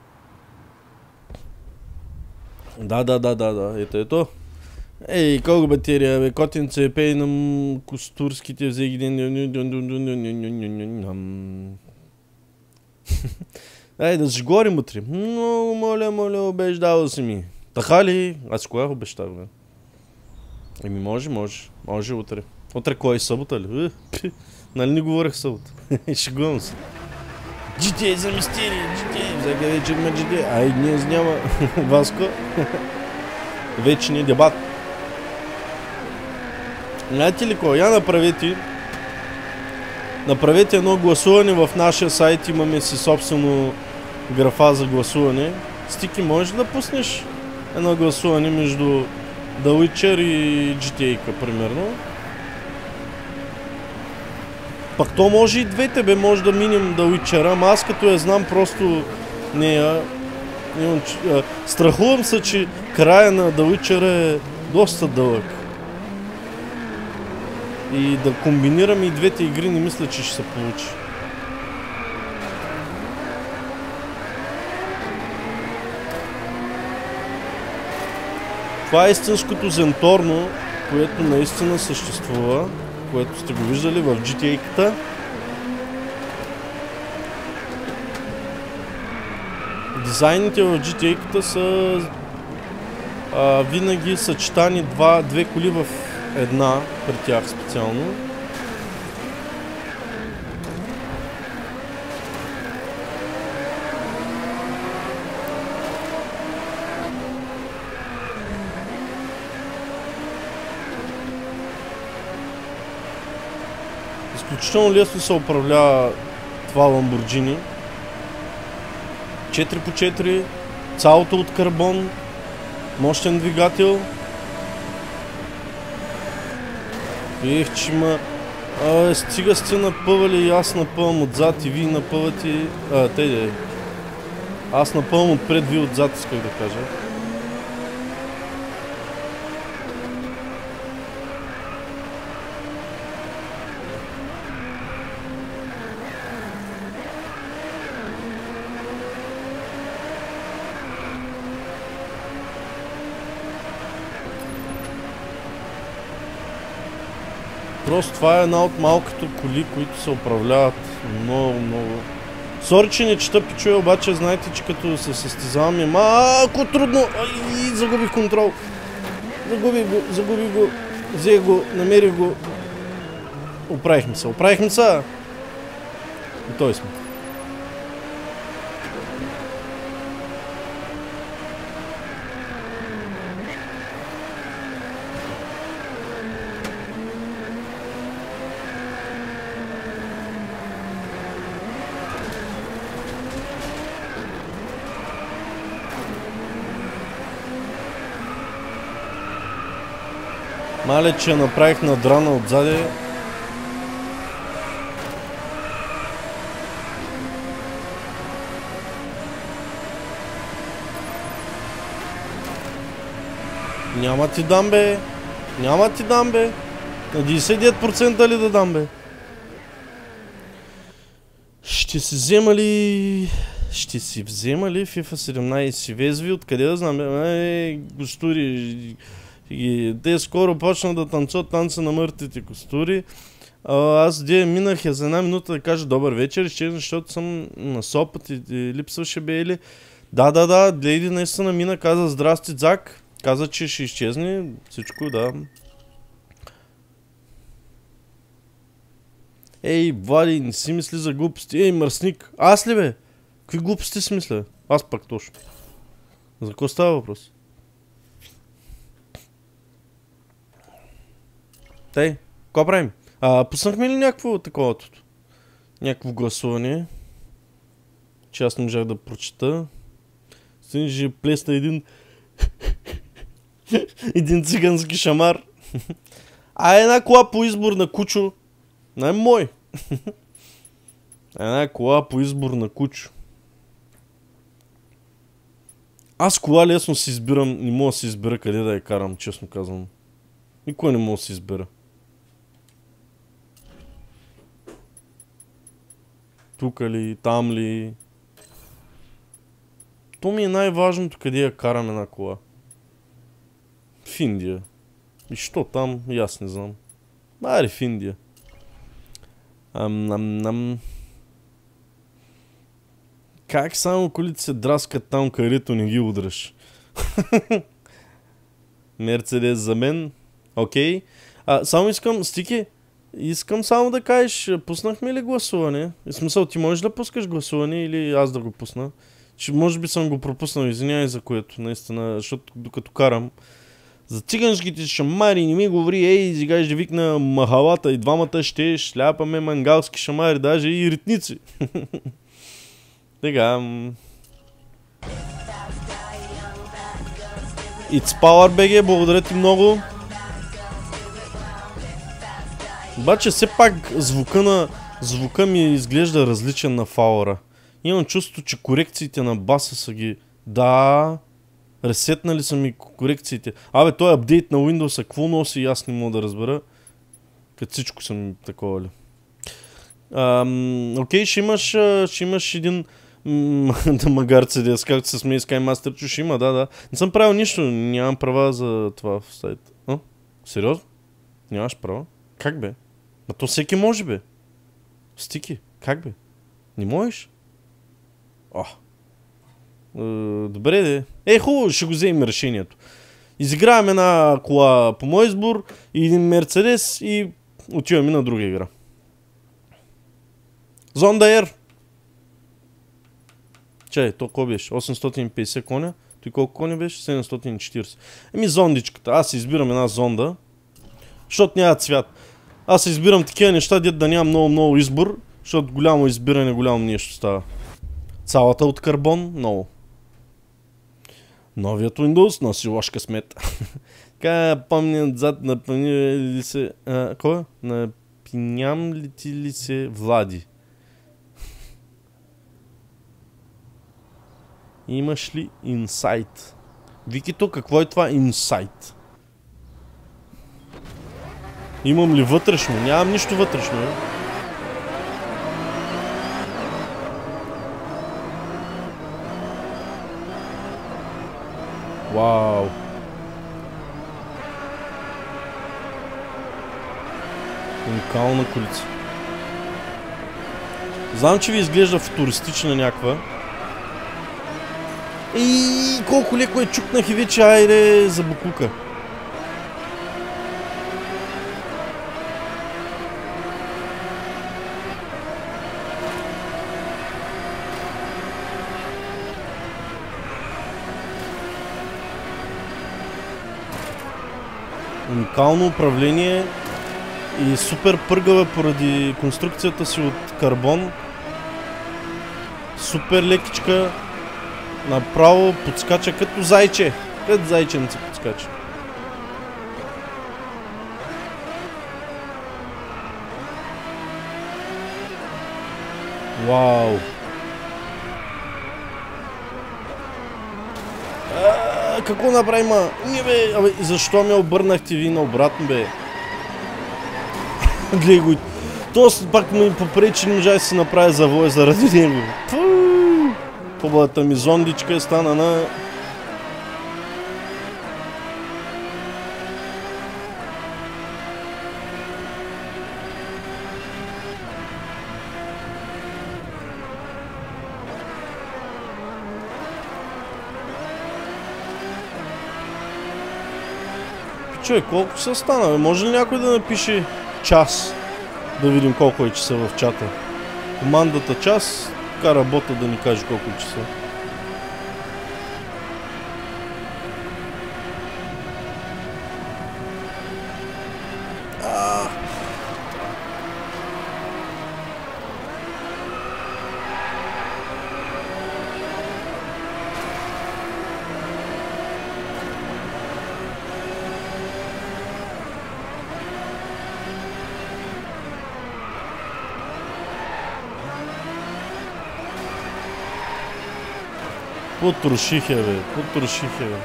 Да, да, да, да, да. Ето, ето. Ей, колко батерия, бе, котенце, пей на костурските взеги ден. Ей, да си говорим утре. Много моля, моля, обеждава си ми. Така ли? Аз кога обещах, бе? Еми, може, може. Може утре. Утре кой е събота ли? Нали не говорех събота? Шегувам се. джи ти ей за мистерии, джи ти ей, всяка вечер има джи ти ей. Ай, днес няма Васко. Вечният дебат. Знаете ли кой? Я направете. Направете едно гласуване в нашия сайт. Имаме си собствено графа за гласуване. Стики, можеш да пуснеш едно гласуване между The Witcher и джи ти ей-ка, примерно. Пак то може и двете, бе, може да минем The Witcher, ама аз като я знам просто нея. Страхувам се, че края на The Witcher е доста дълъг. И да комбинираме и двете игри не мисля, че ще се получи. Това е истинското зенторно, което наистина съществува, което сте го виждали в джи ти ей-ката. Дизайните в джи ти ей-ката са а, винаги съчетани два, две коли в една при тях специално. Изключително лесно се управлява това Lamborghini. четири по четири Цялото от карбон. Мощен двигател. Ех, че ма... А, стига сте напъвали и аз напъвам отзад и вие напъвате... А, те де. Аз напъвам отпред, вие отзад, исках да кажа. Просто това е една от малкото коли, които се управляват много, много. Сори, че не чета пичове, обаче знаете, че като се състезавам е малко трудно. Ай, загубих контрол. Загубих го, загубих го, взех го, намерих го. Оправихме се, оправихме се. И той сме. Мале, че я направих надрана отзади. Няма ти дам, бе. Няма ти дам, бе. На деветдесет и девет процента ли да дам, бе? Ще си взема ли... Ще си взема ли FIFA седемнайсет? Везви, откъде да знам? Ей, гостури... И те скоро почна да танцуват танца на мъртвите костури. А, аз де минах я за една минута да кажа добър вечер, изчезнах, защото съм на Сопът и, и липсваше Бейли. Да, да, да, Лейди наистина мина, каза здрасти, Зак. Каза, че ще изчезне. Всичко, да. Ей, Влади, не си мисли за глупости. Ей, мърсник. Аз ли, бе? Какви глупости си мисля? Аз пак точно. За какво става въпрос? Тей, какво правим? А, пуснахме ли някакво такова? Някакво гласуване? Че аз не можах да прочета. Стои, ще плесна един... един цигански шамар. А една кола по избор на Кучо. Не мой. Една кола по избор на Кучо. Аз кола лесно си избирам, не мога да си избера къде да я карам, честно казвам. Никой не мога да си избера. Тук ли, там ли. То ми е най-важното къде я карам една кола. В Индия. И що там, и аз не знам. Аре в Индия. Ам, нам, нам. Как само колите се драскат там, където не ги удръш? Мерцедес за мен. Окей. А, само искам, Стики, искам само да кажеш, пуснахме ли гласуване? В смисъл, ти можеш да пускаш гласуване или аз да го пусна? Че може би съм го пропуснал, извинявай за което, наистина, защото докато карам. За циганските шамари не ми говори, ей, сега ще викна махалата и двамата ще шляпаме мангалски шамари, даже и ритници. Тега. It's Power би джи, благодаря ти много. Обаче все пак звука на звука ми изглежда различен на Фауъра. Имам чувство, че корекциите на баса са ги... Да, ресетнали са ми корекциите. Абе, той апдейт на Windows, какво носи, аз не мога да разбера. Като всичко съм такова ли. Ам, окей, ще имаш, ще имаш един дамагарце дес, както се смее Skymaster, че ще има, да, да. Не съм правил нищо, нямам права за това в сайта. А? Сериозно? Нямаш права? Как бе? А то всеки може, бе. Стики, как бе? Не можеш? О. Е, добре, де. Е, хубаво, ще го вземем решението. Изиграваме една кола по мой избор и един Мерцедес и отиваме на друга игра. Зонда Air. Чай, то какво беше? осемстотин и петдесет коня. Той колко коня беше? седемстотин и четиридесет. Еми зондичката. Аз избирам една зонда. Защото няма цвят. Аз избирам такива неща, дет да нямам много много избор. Защото голямо избиране, голямо нещо става. Цялата от карбон, много. Новият Windows носи лош късмет. Така, помня отзад, напомня ли се... А, кой? Напиням ли ти ли се Влади? Имаш ли инсайт? Викито, какво е това инсайт? Имам ли вътрешно? Нямам нищо вътрешно, е? Вау! Уникална колица. Знам, че ви изглежда футуристична някаква. И колко леко е чукнах и вече айде за буклука. Уникално управление и супер пъргава поради конструкцията си от карбон. Супер лекичка. Направо подскача като зайче. Като зайченце подскача. Вау. А, какво направи, ма? Не бе, абе, защо ме обърнахте ви наобратно, бе? Гледай го. Тоест пак ми попречи, не можа да си направя завой заради него. Хубавата ми зондичка стана на... Човек, колко часа стана, бе? Може ли някой да напише час? Да видим колко е часа в чата. Командата час, кара бота да ни каже колко е часа. Потрошихе, бе, потрошихе, бе.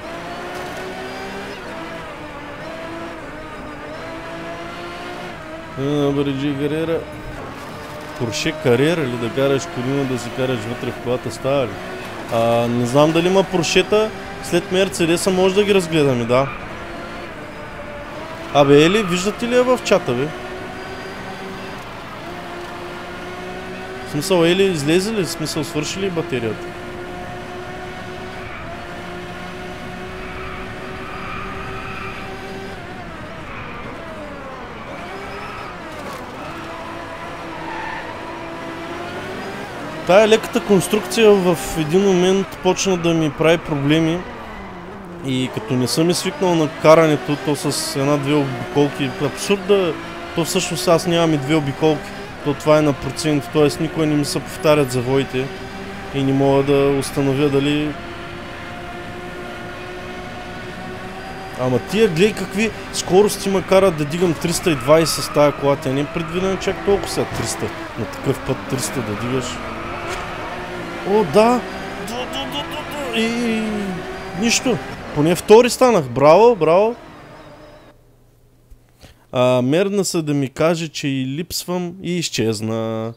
Бърджи кариера. Порше кариера ли? Да караш колина, да си караш вътре в колата, става ли? А, не знам дали има поршета. След Мерцедеса може да ги разгледаме, да. Абе, Ели, виждате ли я в чата, бе? В смисъл, Ели, излезе ли? В смисъл, свърши ли батерията? Тая леката конструкция в един момент почна да ми прави проблеми и като не съм свикнал на карането, то с една-две обиколки, абсурд да... То всъщност аз нямам и две обиколки, то това е на процент, т.е. никога не ми се повтарят завоите и не мога да установя дали... Ама тия, гледай какви скорости ма карат да дигам триста и двайсет с тая кола, тя не е предвидена чак толкова сега триста, на такъв път триста да дигаш. О, да! И... нищо. Поне втори станах. Браво, браво. А, мерна се да ми каже, че и липсвам и изчезна.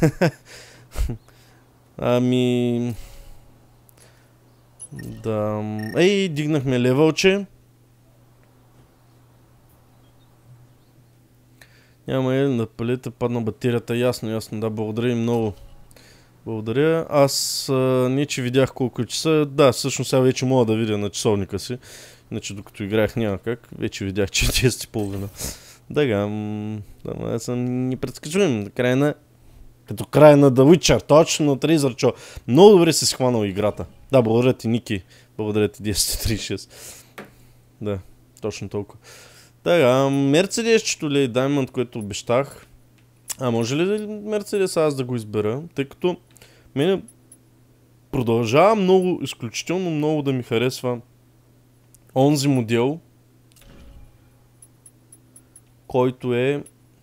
Ами... Да... Ей, дигнахме левелче. Няма е на палета, падна батерията. Ясно, ясно. Да, благодаря и много. Благодаря. Аз а, не че видях колко е часа. Да, всъщност сега вече мога да видя на часовника си. Иначе докато играех няма как. Вече видях, че е шест и половина. Дага, да, аз съм непредсказуем. Край на... Като край на The Witcher, точно от Ризърчо. Много добре си схванал играта. Да, благодаря ти, Ники. Благодаря ти, десет тридесет и шест. Да, точно толкова. Така, Мерцедесчето ли е Diamond, което обещах? А може ли Мерцедес аз да го избера? Тъй като мене продължава много, изключително много да ми харесва онзи модел, който е...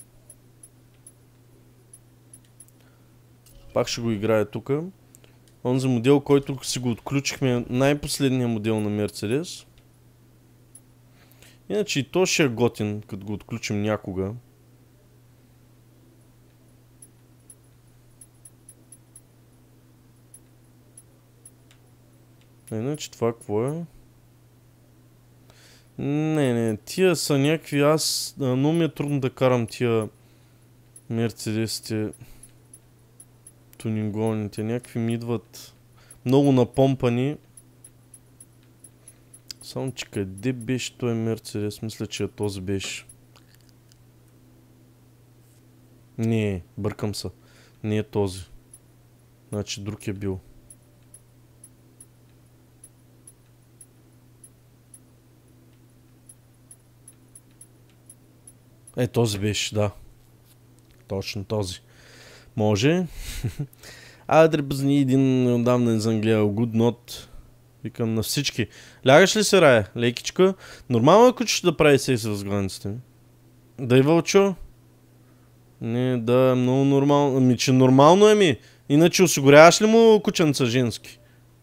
Пак ще го играя тук. Онзи модел, който си го отключихме, най-последния модел на Мерцедес. Иначе и то ще е готин, като го отключим някога. Иначе това какво е? Не, не, тия са някакви, аз много ми е трудно да карам тия Мерцедесите, тунингованите, някакви ми идват много напомпани. Само че къде беше той Мерцедес? Мисля, че този беше. Не, бъркам се. Не е този. Значи друг е бил. Е, този беше, да. Точно този. Може. А, дребзни един отдавна не съм гледал. Good Not. Викам на всички. Лягаш ли се, Рая? Лекичка. Нормално е кучето да прави секс в сграниците ми? Да и вълчо? Не, да, е много нормално. Ами, че нормално е ми. Иначе осигуряваш ли му кученца женски?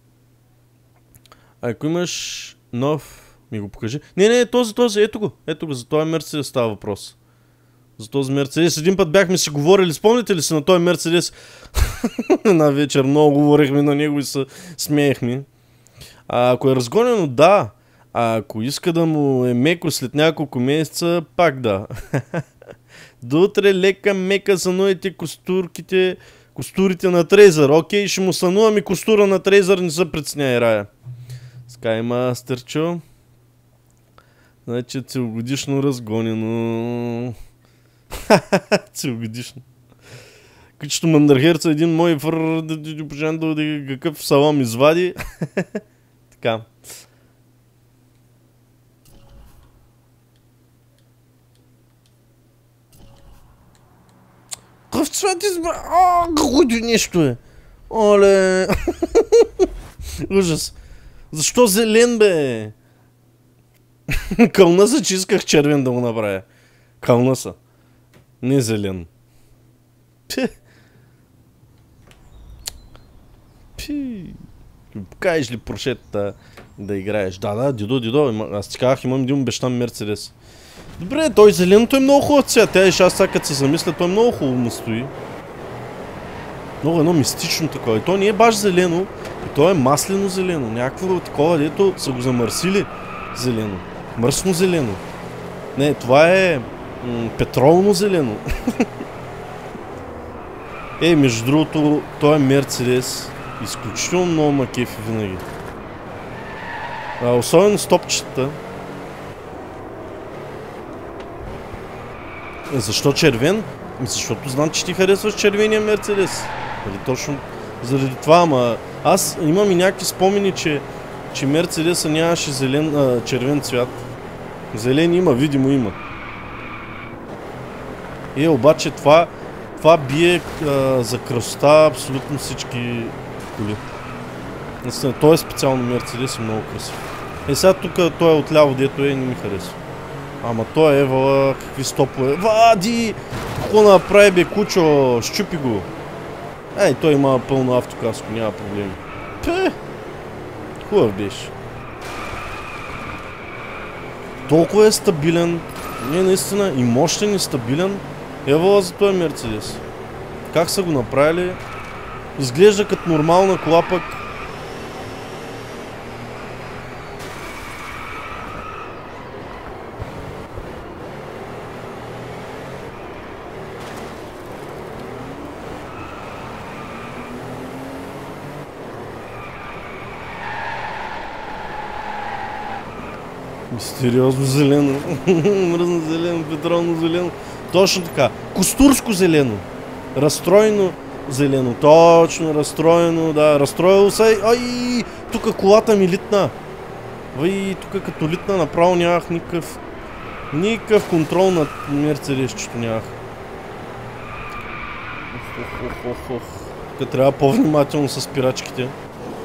А ако имаш нов, ми го покажи. Не, не, този, този, ето го. Ето го, за този Мерцедес става въпрос. За този Мерцедес. Един път бяхме си говорили, спомните ли си на този Мерцедес? Една вечер много говорихме на него и се смеехме. А ако е разгонено, да. А ако иска да му е меко след няколко месеца, пак да. До утре лека мека сануете костурките, костурите на Трейзър. Окей, ще му санувам и костура на Трейзър, не се притесняй, Рая. Скай Мастърчо. Значи целогодишно разгонено. Целогодишно. Кучето Мандърхерца, един мой фър, какъв салам извади. Така. Какъв цвят избра... Ааа, каквото нещо е. Оле. Ужас. Защо зелен, бе? Кълна се, че исках червен да го направя. Кълна се. Не зелен. Пи. Пи. Покажеш ли прошетата да играеш? Да, да, дидо, дидо. Аз ти казах, имам един обещан Мерцедес. Добре, той зеленото е много хубаво цвят. Тя и аз сега като се замисля, той много хубаво му стои. Много едно мистично такова. И то не е баш зелено, и то е маслено зелено. Някакво такова, дето са го замърсили зелено. Мръсно зелено. Не, това е петролно зелено. Ей, между другото, той е Мерцедес. Изключително много макефи винаги. А, особено с топчета. Защо червен? Защото знам, че ти харесваш червения Мерцедес. Нали, точно заради това, ама аз имам и някакви спомени, че, че Мерцедеса нямаше зелен, а, червен цвят. Зелен има, видимо има. Е, обаче това, това бие а, за красота абсолютно всички коли. Наистина, той е специално Мерцедес и много красив. Е, сега тук той е отляво, дето е, не ми харесва. Ама той е евала, какви стопове. Вади! Какво направи, бе, кучо? Щупи го. Ей, той има пълно автокаско, няма проблеми. Пе! Хубав беше. Толкова е стабилен. Не, наистина, и мощен и стабилен. Евала за този Мерцедес. Как са го направили? Изглежда като нормална кола, пък. Мистериозно зелено. Мръсно зелено, петролно зелено. Точно така. Костурско зелено. Разстроено зелено. Точно, разстроено, да. Разстроило се. Ай, тук колата ми литна. Ай, тук като литна направо нямах никакъв никакъв контрол над Мерцедесчето нямах. Тук трябва по-внимателно с спирачките.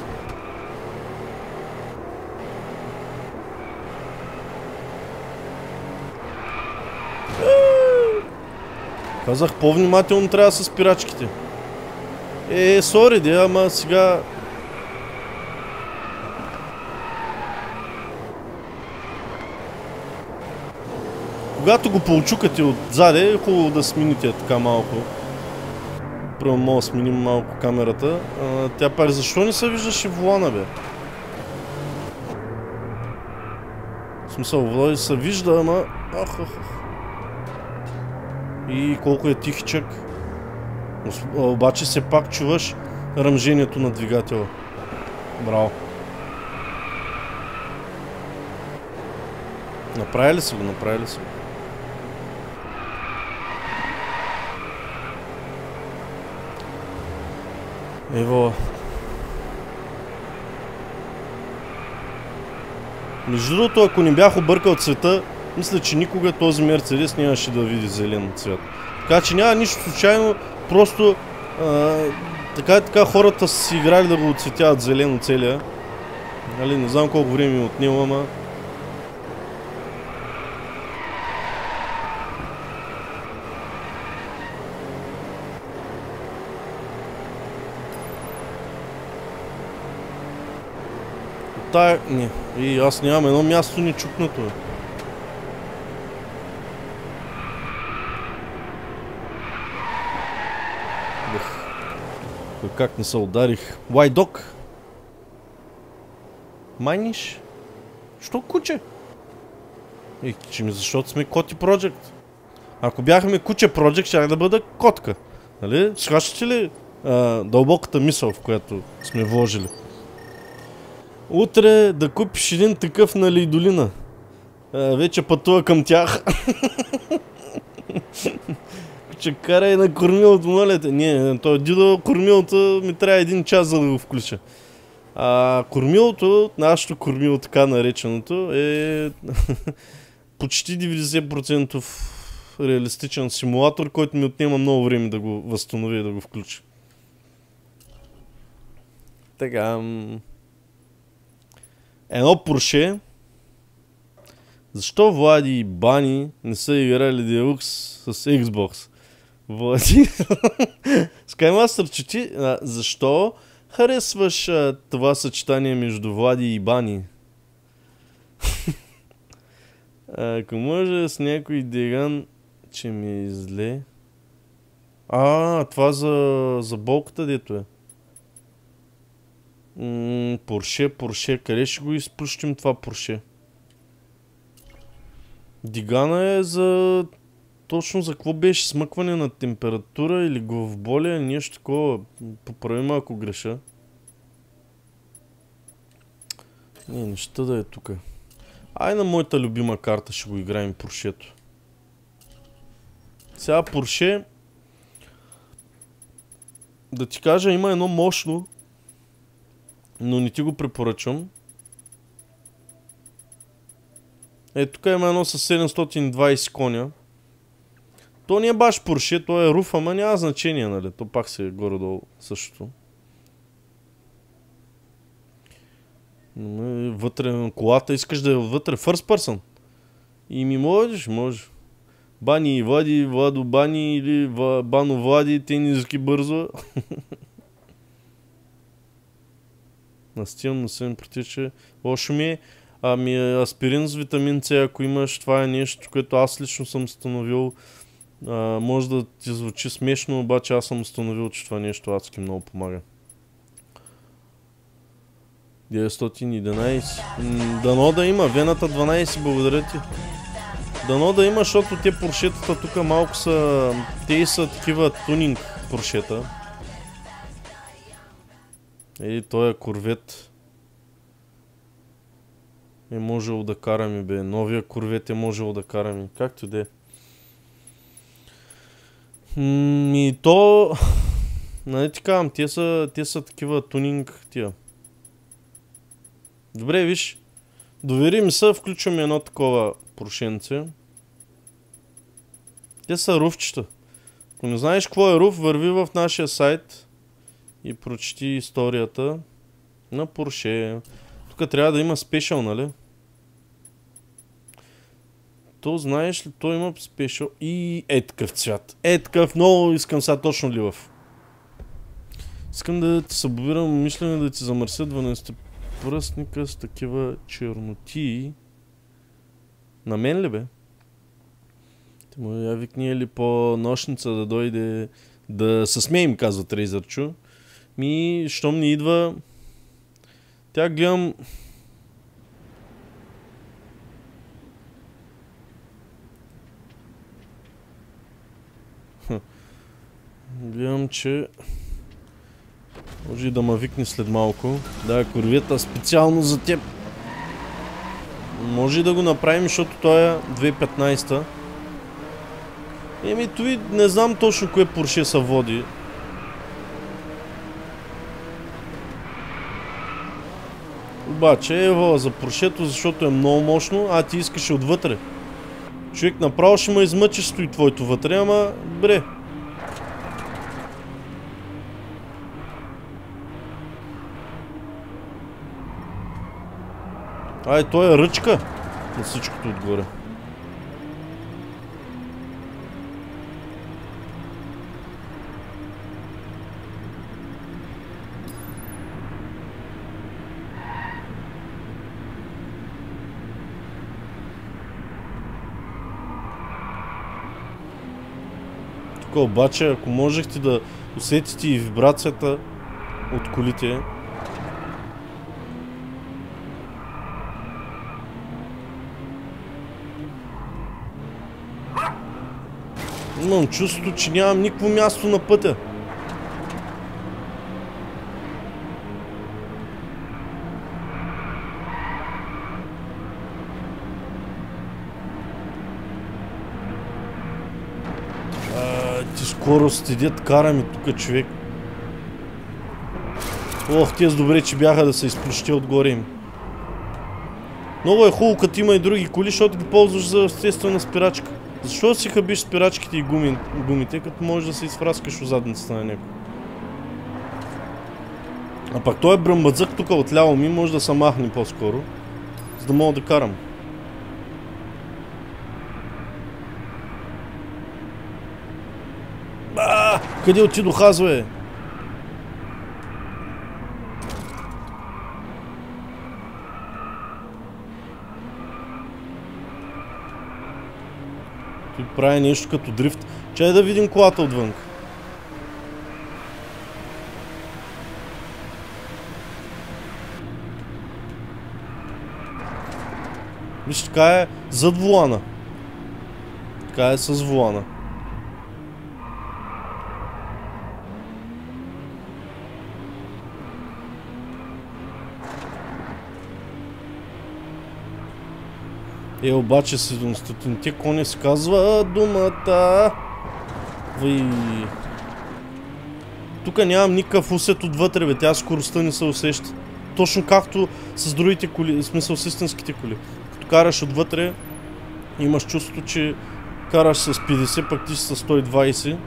Казах, по-внимателно трябва с спирачките. Е, сори, де, ама сега... Когато го получукате отзаде, е хубаво да смените така малко. Прямо мога да сменим малко камерата. А, тя пак, защо не се виждаше волана, бе? В смисъл, влади се вижда, ама... Ах, ах, ах. И колко е тихичък. Обаче все пак чуваш ръмжението на двигателя. Браво. Направили са го, направили са го. Ево. Между другото, ако не бях объркал цвета, мисля, че никога този Мерцедес нямаше да види зелен цвет. Така че няма нищо случайно, просто а, така и така хората са си играли да го оцветяват зелено целия. Нали, не знам колко време е отнело, ама... Тая... Не. И аз нямам едно място ни чукнато. Бех. Как не се ударих? Why dog? Майниш? Що куче? Ей, че ми, защото сме Коти Project. Ако бяхме Куче Project, щях да бъда котка. Нали? Схващате ли а, дълбоката мисъл, в която сме вложили? Утре да купиш един такъв на Лейдолина. А, вече пътува към тях. Че карай на кормилото, моля те. Не, той дидо кормилото ми трябва един час, за да го включа. А кормилото, нашето кормило, така нареченото, е почти деветдесет процента реалистичен симулатор, който ми отнема много време да го възстановя и да го включа. Така... Едно Порше. Защо Влади и Бани не са играли Deluxe с Xbox? Влади... Скаймастър, че ти... А, защо харесваш а, това съчетание между Влади и Бани? Ако може с някой деган, че ми е зле... А, това за, за болката, дето е. М, Порше, Порше. Къде ще го изпущим това Порше? Дигана е за... Точно за какво беше? Смъкване на температура или главоболие? Нещо такова. Поправи ме, ако греша. Не, неща да е тук. Ай, на моята любима карта ще го играем Поршето. Сега Порше... Да ти кажа, има едно мощно, но не ти го препоръчвам. Е, тук има едно с седемстотин и двайсет коня. То не е баш Порше, то е руф, ама няма значение, нали? То пак се е горе-долу същото. Вътре на колата, искаш да е вътре first person? И ми можеш, може. Бани и Влади, Владо Бани или Бано Влади, тениски бързо. Настилно се ми протича. Лошо ми е. Ами аспирин с витамин С, ако имаш, това е нещо, което аз лично съм установил. А, може да ти звучи смешно, обаче аз съм установил, че това нещо адски много помага. деветстотин и единайсет. М, дано да има. Вената дванайсет, благодаря ти. Дано да има, защото те Поршетата тук малко са... Те са такива тунинг Поршета. Ей, той е корвет. Е можело да караме, бе. Новия корвет е можело да караме. Както де. И то... Нали ти казвам, те са, те са такива тунинг тия. Добре, виж. Довери ми се, включваме едно такова Поршенце. Те са руфчета. Ако не знаеш какво е руф, върви в нашия сайт и прочети историята на Порше. Тук трябва да има спешъл, нали? То знаеш ли, той има спешъл и е такъв цвят. Е такъв, много искам сега точно ливав. Искам да ти събирам мислене да ти замърся дванайсет пръстника с такива черноти. На мен ли бе? Ти му я викни ли по нощница да дойде да се смеем, казва Трейзърчо. Ми, щом ни идва... Тя гледам... Гледам, че... Може и да ме викне след малко. Да, корвета специално за теб. Може и да го направим, защото той е две хиляди и петнайсета. Еми, той не знам точно кое Порше се води. Обаче, ева за Поршето, защото е много мощно, а ти искаш отвътре. Човек направо ще ме измъчиш стои твоето вътре, ама бре. Ай, той е ръчка на всичкото отгоре. Тук обаче, ако можехте да усетите и вибрацията от колите, имам чувството, че нямам никакво място на пътя. А, ти скоро стидят, караме тук човек. Ох, тези добре, че бяха да се изплющи отгоре им. Много е хубаво, като има и други коли, защото ги ползваш за естествена спирачка. Защо си хабиш спирачките и гуми, гумите, като можеш да се изфраскаш от задницата на някой? А пак той е бръмбадзък тук отляво ми, може да се махне по-скоро, за да мога да карам. А, къде отидох аз, бе? Той прави нещо като дрифт. Чай да видим колата отвън. Виж, така е зад волана. Така е с волана. Е, обаче седемстотинте кони се казва думата. Вай. Тук нямам никакъв усет отвътре, бе. Тя скоростта не се усеща. Точно както с другите коли, в смисъл с истинските коли. Като караш отвътре, имаш чувството, че караш с петдесет, пък ти си с сто и двайсет.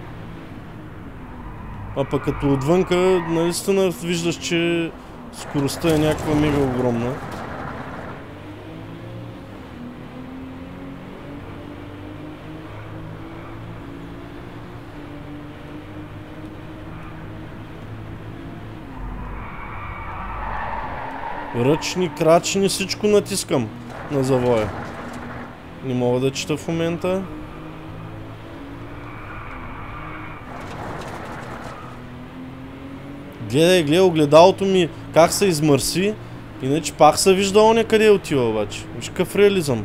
А пък като отвънка, наистина виждаш, че скоростта е някаква мега огромна. Ръчни, крачни, всичко натискам на завоя. Не мога да чета в момента. Гледай, гледай огледалото ми как се измърси. Иначе пак се вижда оня къде отива обаче. Виж какъв реализъм.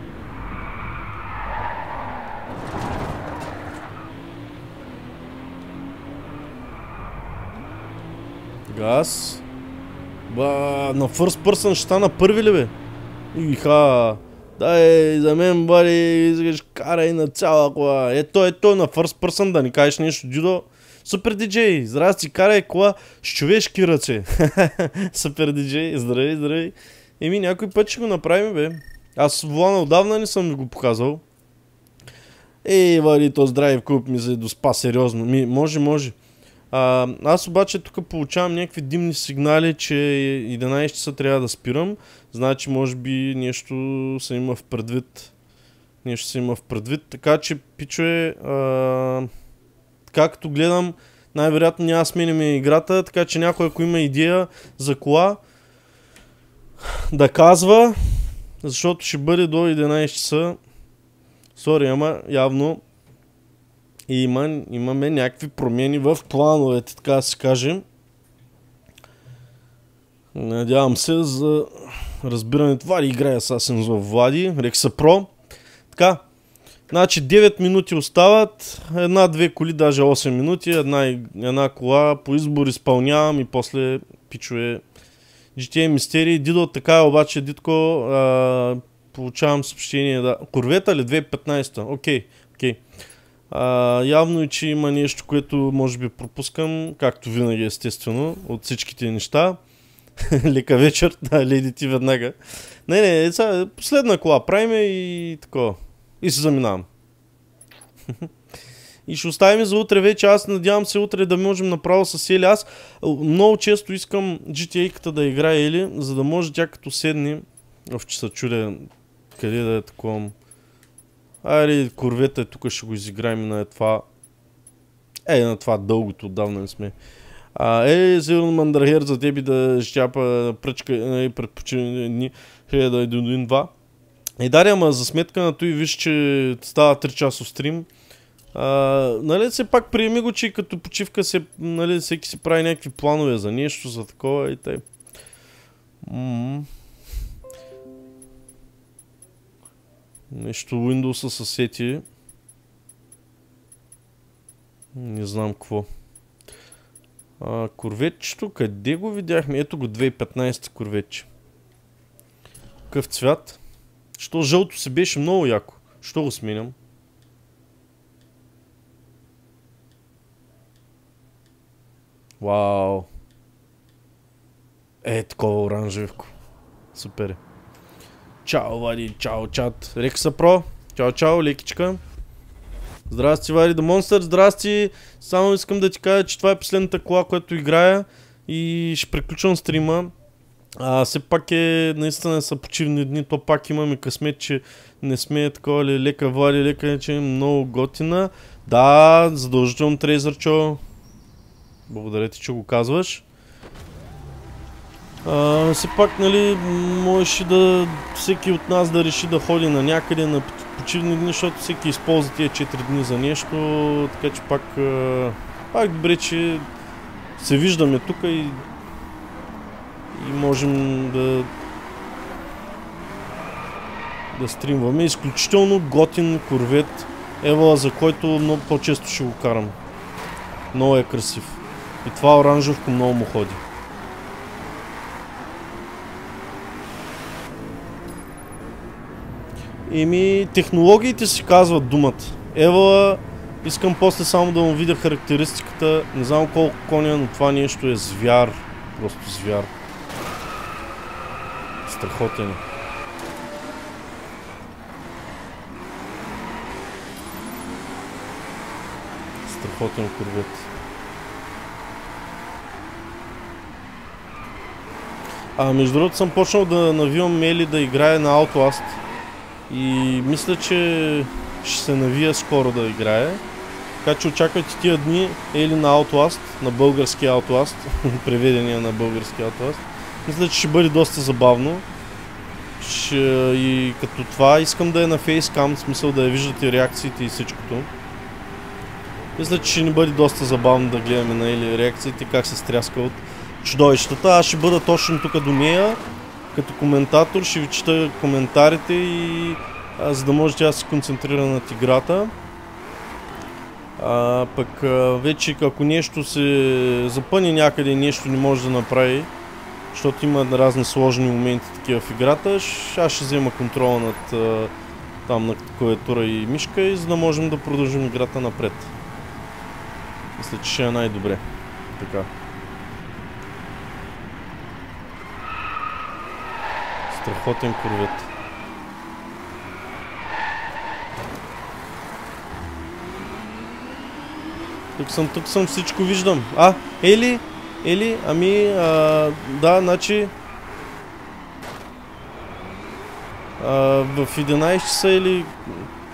Газ. Ба, на first person ще стана първи ли, бе? Иха. Дай, за мен, бъде, искаш карай на цяла кола. Ето, ето, на first person да ни кажеш нещо, Дюдо. Супер диджей, здрасти, карай кола с човешки ръце. Супер диджей, здравей, здравей. Еми, някой път ще го направим, бе. Аз волана отдавна не съм го показал. Ей, вали, този драйв клуб ми се доспа сериозно. Ми, може, може. А, аз обаче тук получавам някакви димни сигнали, че единайсет часа трябва да спирам. Значи може би нещо се има в предвид нещо се има в предвид. Така че, пичове, а, както гледам, най-вероятно няма сменяме играта, така че някой, ако има идея за кола, да казва, защото ще бъде до единайсет часа. Сори, ама явно има, имаме някакви промени в плановете, така да се кажем. Надявам се за разбирането. Влади играе Assassin's Creed Влади, Рекса Про. Така, значи девет минути остават, една-две коли, даже осем минути, една, една кола по избор изпълнявам и после пичове джи ти ей мистерии. Дидо, така е обаче, Дидко, а, получавам съобщение, да. Корвета ли? две хиляди и петнайсета. Окей, окей. А, явно е, че има нещо, което може би пропускам, както винаги естествено, от всичките неща. Лека вечер, да, леди ти веднага. Не, не, сега, последна кола правиме и такова. И се заминавам. И ще оставим за утре вече. Аз надявам се утре да можем направо с Ели. Аз много често искам джи ти ей-ката да играе Ели, за да може тя като седне. Оф, че се чудя къде да е такова. Айде, корвета, тук ще го изиграем на това. Е, на това дългото, отдавна не сме. А, е, Зелен Мандрахер за тебе да щяпа пръчка и предпочинени дни. Ще да е до един-два. И даря, ама за сметка на той виж, че става три часов стрим. А, нали, все пак приеми го, че като почивка се, нали, всеки си прави някакви планове за нещо, за такова и тъй. М-м. Нещо Windows със сети. Не знам какво. А, корветчето, къде го видяхме? Ето го две хиляди и петнайсета корветче. Какъв цвят? Що жълто си беше много яко. Що го сменям? Вау. Е, такова оранжевко. Супер. Чао, Вади, чао, чат. Рекса Про. Чао, чао, лекичка. Здрасти, Вади The Monster, здрасти. Само искам да ти кажа, че това е последната кола, която играя и ще приключвам стрима. А, все пак е, наистина са почивни дни, то пак имаме късмет, че не сме такова ли лека Влади, лека, че е много готина. Да, задължително трезърчо. Благодаря ти, че го казваш. А, все пак, нали, можеш да всеки от нас да реши да ходи на някъде на почивни дни, защото всеки използва тия четири дни за нещо, така че пак, пак добре, че се виждаме тук и, и можем да да стримваме. Изключително готин корвет Ева, за който много по-често ще го карам. Много е красив. И това оранжевко много му ходи. Еми, технологиите си казват думата. Ева, искам после само да му видя характеристиката. Не знам колко коня, но това нещо е звяр. Просто звяр. Страхотен. Страхотен корвет. А между другото съм почнал да навивам Ели да играе на Outlast. И мисля, че ще се навия скоро да играе. Така че очаквайте тия дни Ели на Outlast, на български Outlast, преведения на български Outlast. Мисля, че ще бъде доста забавно. Ще... И като това искам да е на фейскам, в смисъл да я виждате реакциите и всичкото. Мисля, че ще ни бъде доста забавно да гледаме на Ели реакциите, как се стряска от чудовищата. Аз ще бъда точно тук до нея. Като коментатор ще ви чета коментарите и а, за да може тя да се концентрира над играта. А, пък а, вече ако нещо се запъне някъде и нещо не може да направи, защото има разни сложни моменти такива в играта, аз ще взема контрола над а, там на клавиатура и мишка и за да можем да продължим играта напред. Мисля, че ще е най-добре. Така. Страхотен корвет. Тук съм, тук съм, всичко виждам. А, Ели, Ели, ами, а, да, значи а, в единайсет часа или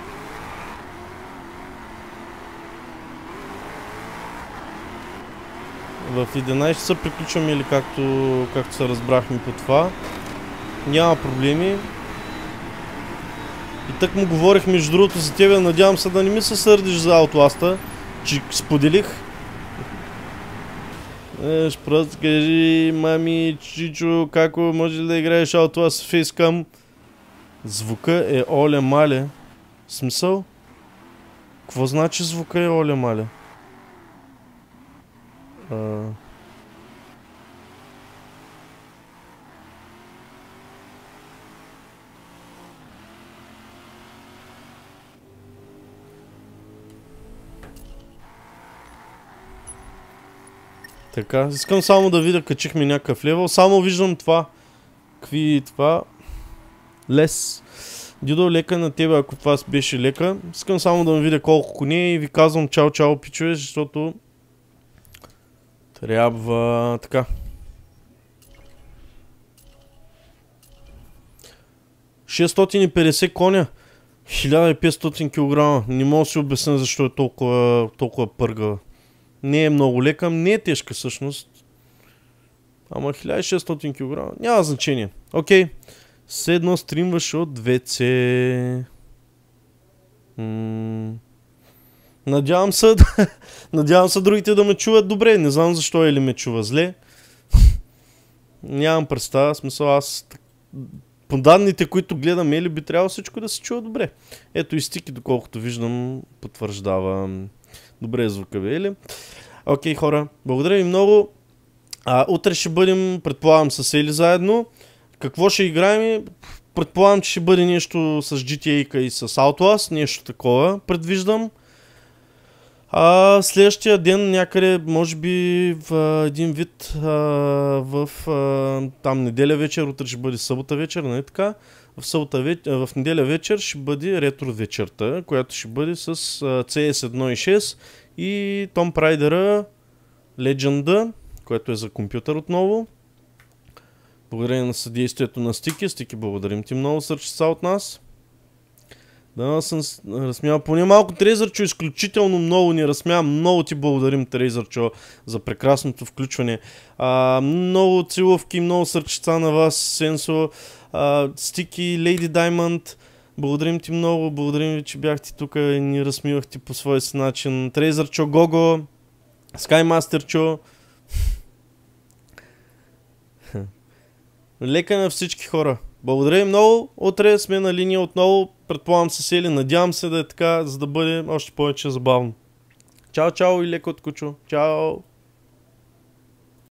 В единайсет часа приключваме или както, както се разбрахме по това. Няма проблеми. И так му говорих между другото за тебе, надявам се да не ми се сърдиш за Outlast-а, че споделих. Еш, просто кажи, мами, чичо, како може ли да играеш Outlast фейскам? Звука е оле мале. Смисъл? Какво значи звука е оле мале? А... Така, искам само да видя, качихме някакъв левел. Само виждам това. Какви това? Лес. Дидо, лека на тебе, ако това беше лека. Искам само да ме видя колко коне и ви казвам чао-чао, пичове, защото трябва така. шестстотин и петдесет коня. хиляда и петстотин килограма. Не мога да си обясня защо е толкова, толкова пъргава. Не е много лека, не е тежка всъщност. Ама хиляда и шестстотин килограма. Няма значение. Окей. Седно стримваш от две це. М- Надявам се, надявам се другите да ме чуват добре. Не знам защо или ме чува зле. Нямам представа. Смисъл, аз по данните, които гледам, Ели, би трябвало всичко да се чува добре. Ето и стики, доколкото виждам, потвърждава. Добре звука ви, Ели. Окей, хора, благодаря ви много. А, утре ще бъдем, предполагам, с Ели заедно. Какво ще играем? Предполагам, че ще бъде нещо с джи ти ей-ка и с Outlast. Нещо такова, предвиждам. А следващия ден някъде, може би в един вид а, в а, там неделя вечер, утре ще бъде събота вечер, не така? В, събота вечер, в неделя вечер ще бъде ретро вечерта, която ще бъде с а, си ес едно и шест и Tomb Raider Legend, което е за компютър отново. Благодарение на съдействието на Стики. Стики, благодарим ти много, сърчица от нас. Да, съм разсмял поне малко. Трейзърчо, изключително много ни разсмя. Много ти благодарим, Трейзърчо, за прекрасното включване. А, много целувки, много сърчица на вас, Сенсо, а, Стики, Лейди Даймонд. Благодарим ти много, благодарим ви, че бяхте тук и ни разсмивахте по своя си начин. Трейзърчо, Гого, Скаймастерчо. Лека на всички хора. Благодаря много. Утре сме на линия отново. Предполагам се сели. Надявам се да е така, за да бъде още повече забавно. Чао, чао и леко от кучо. Чао.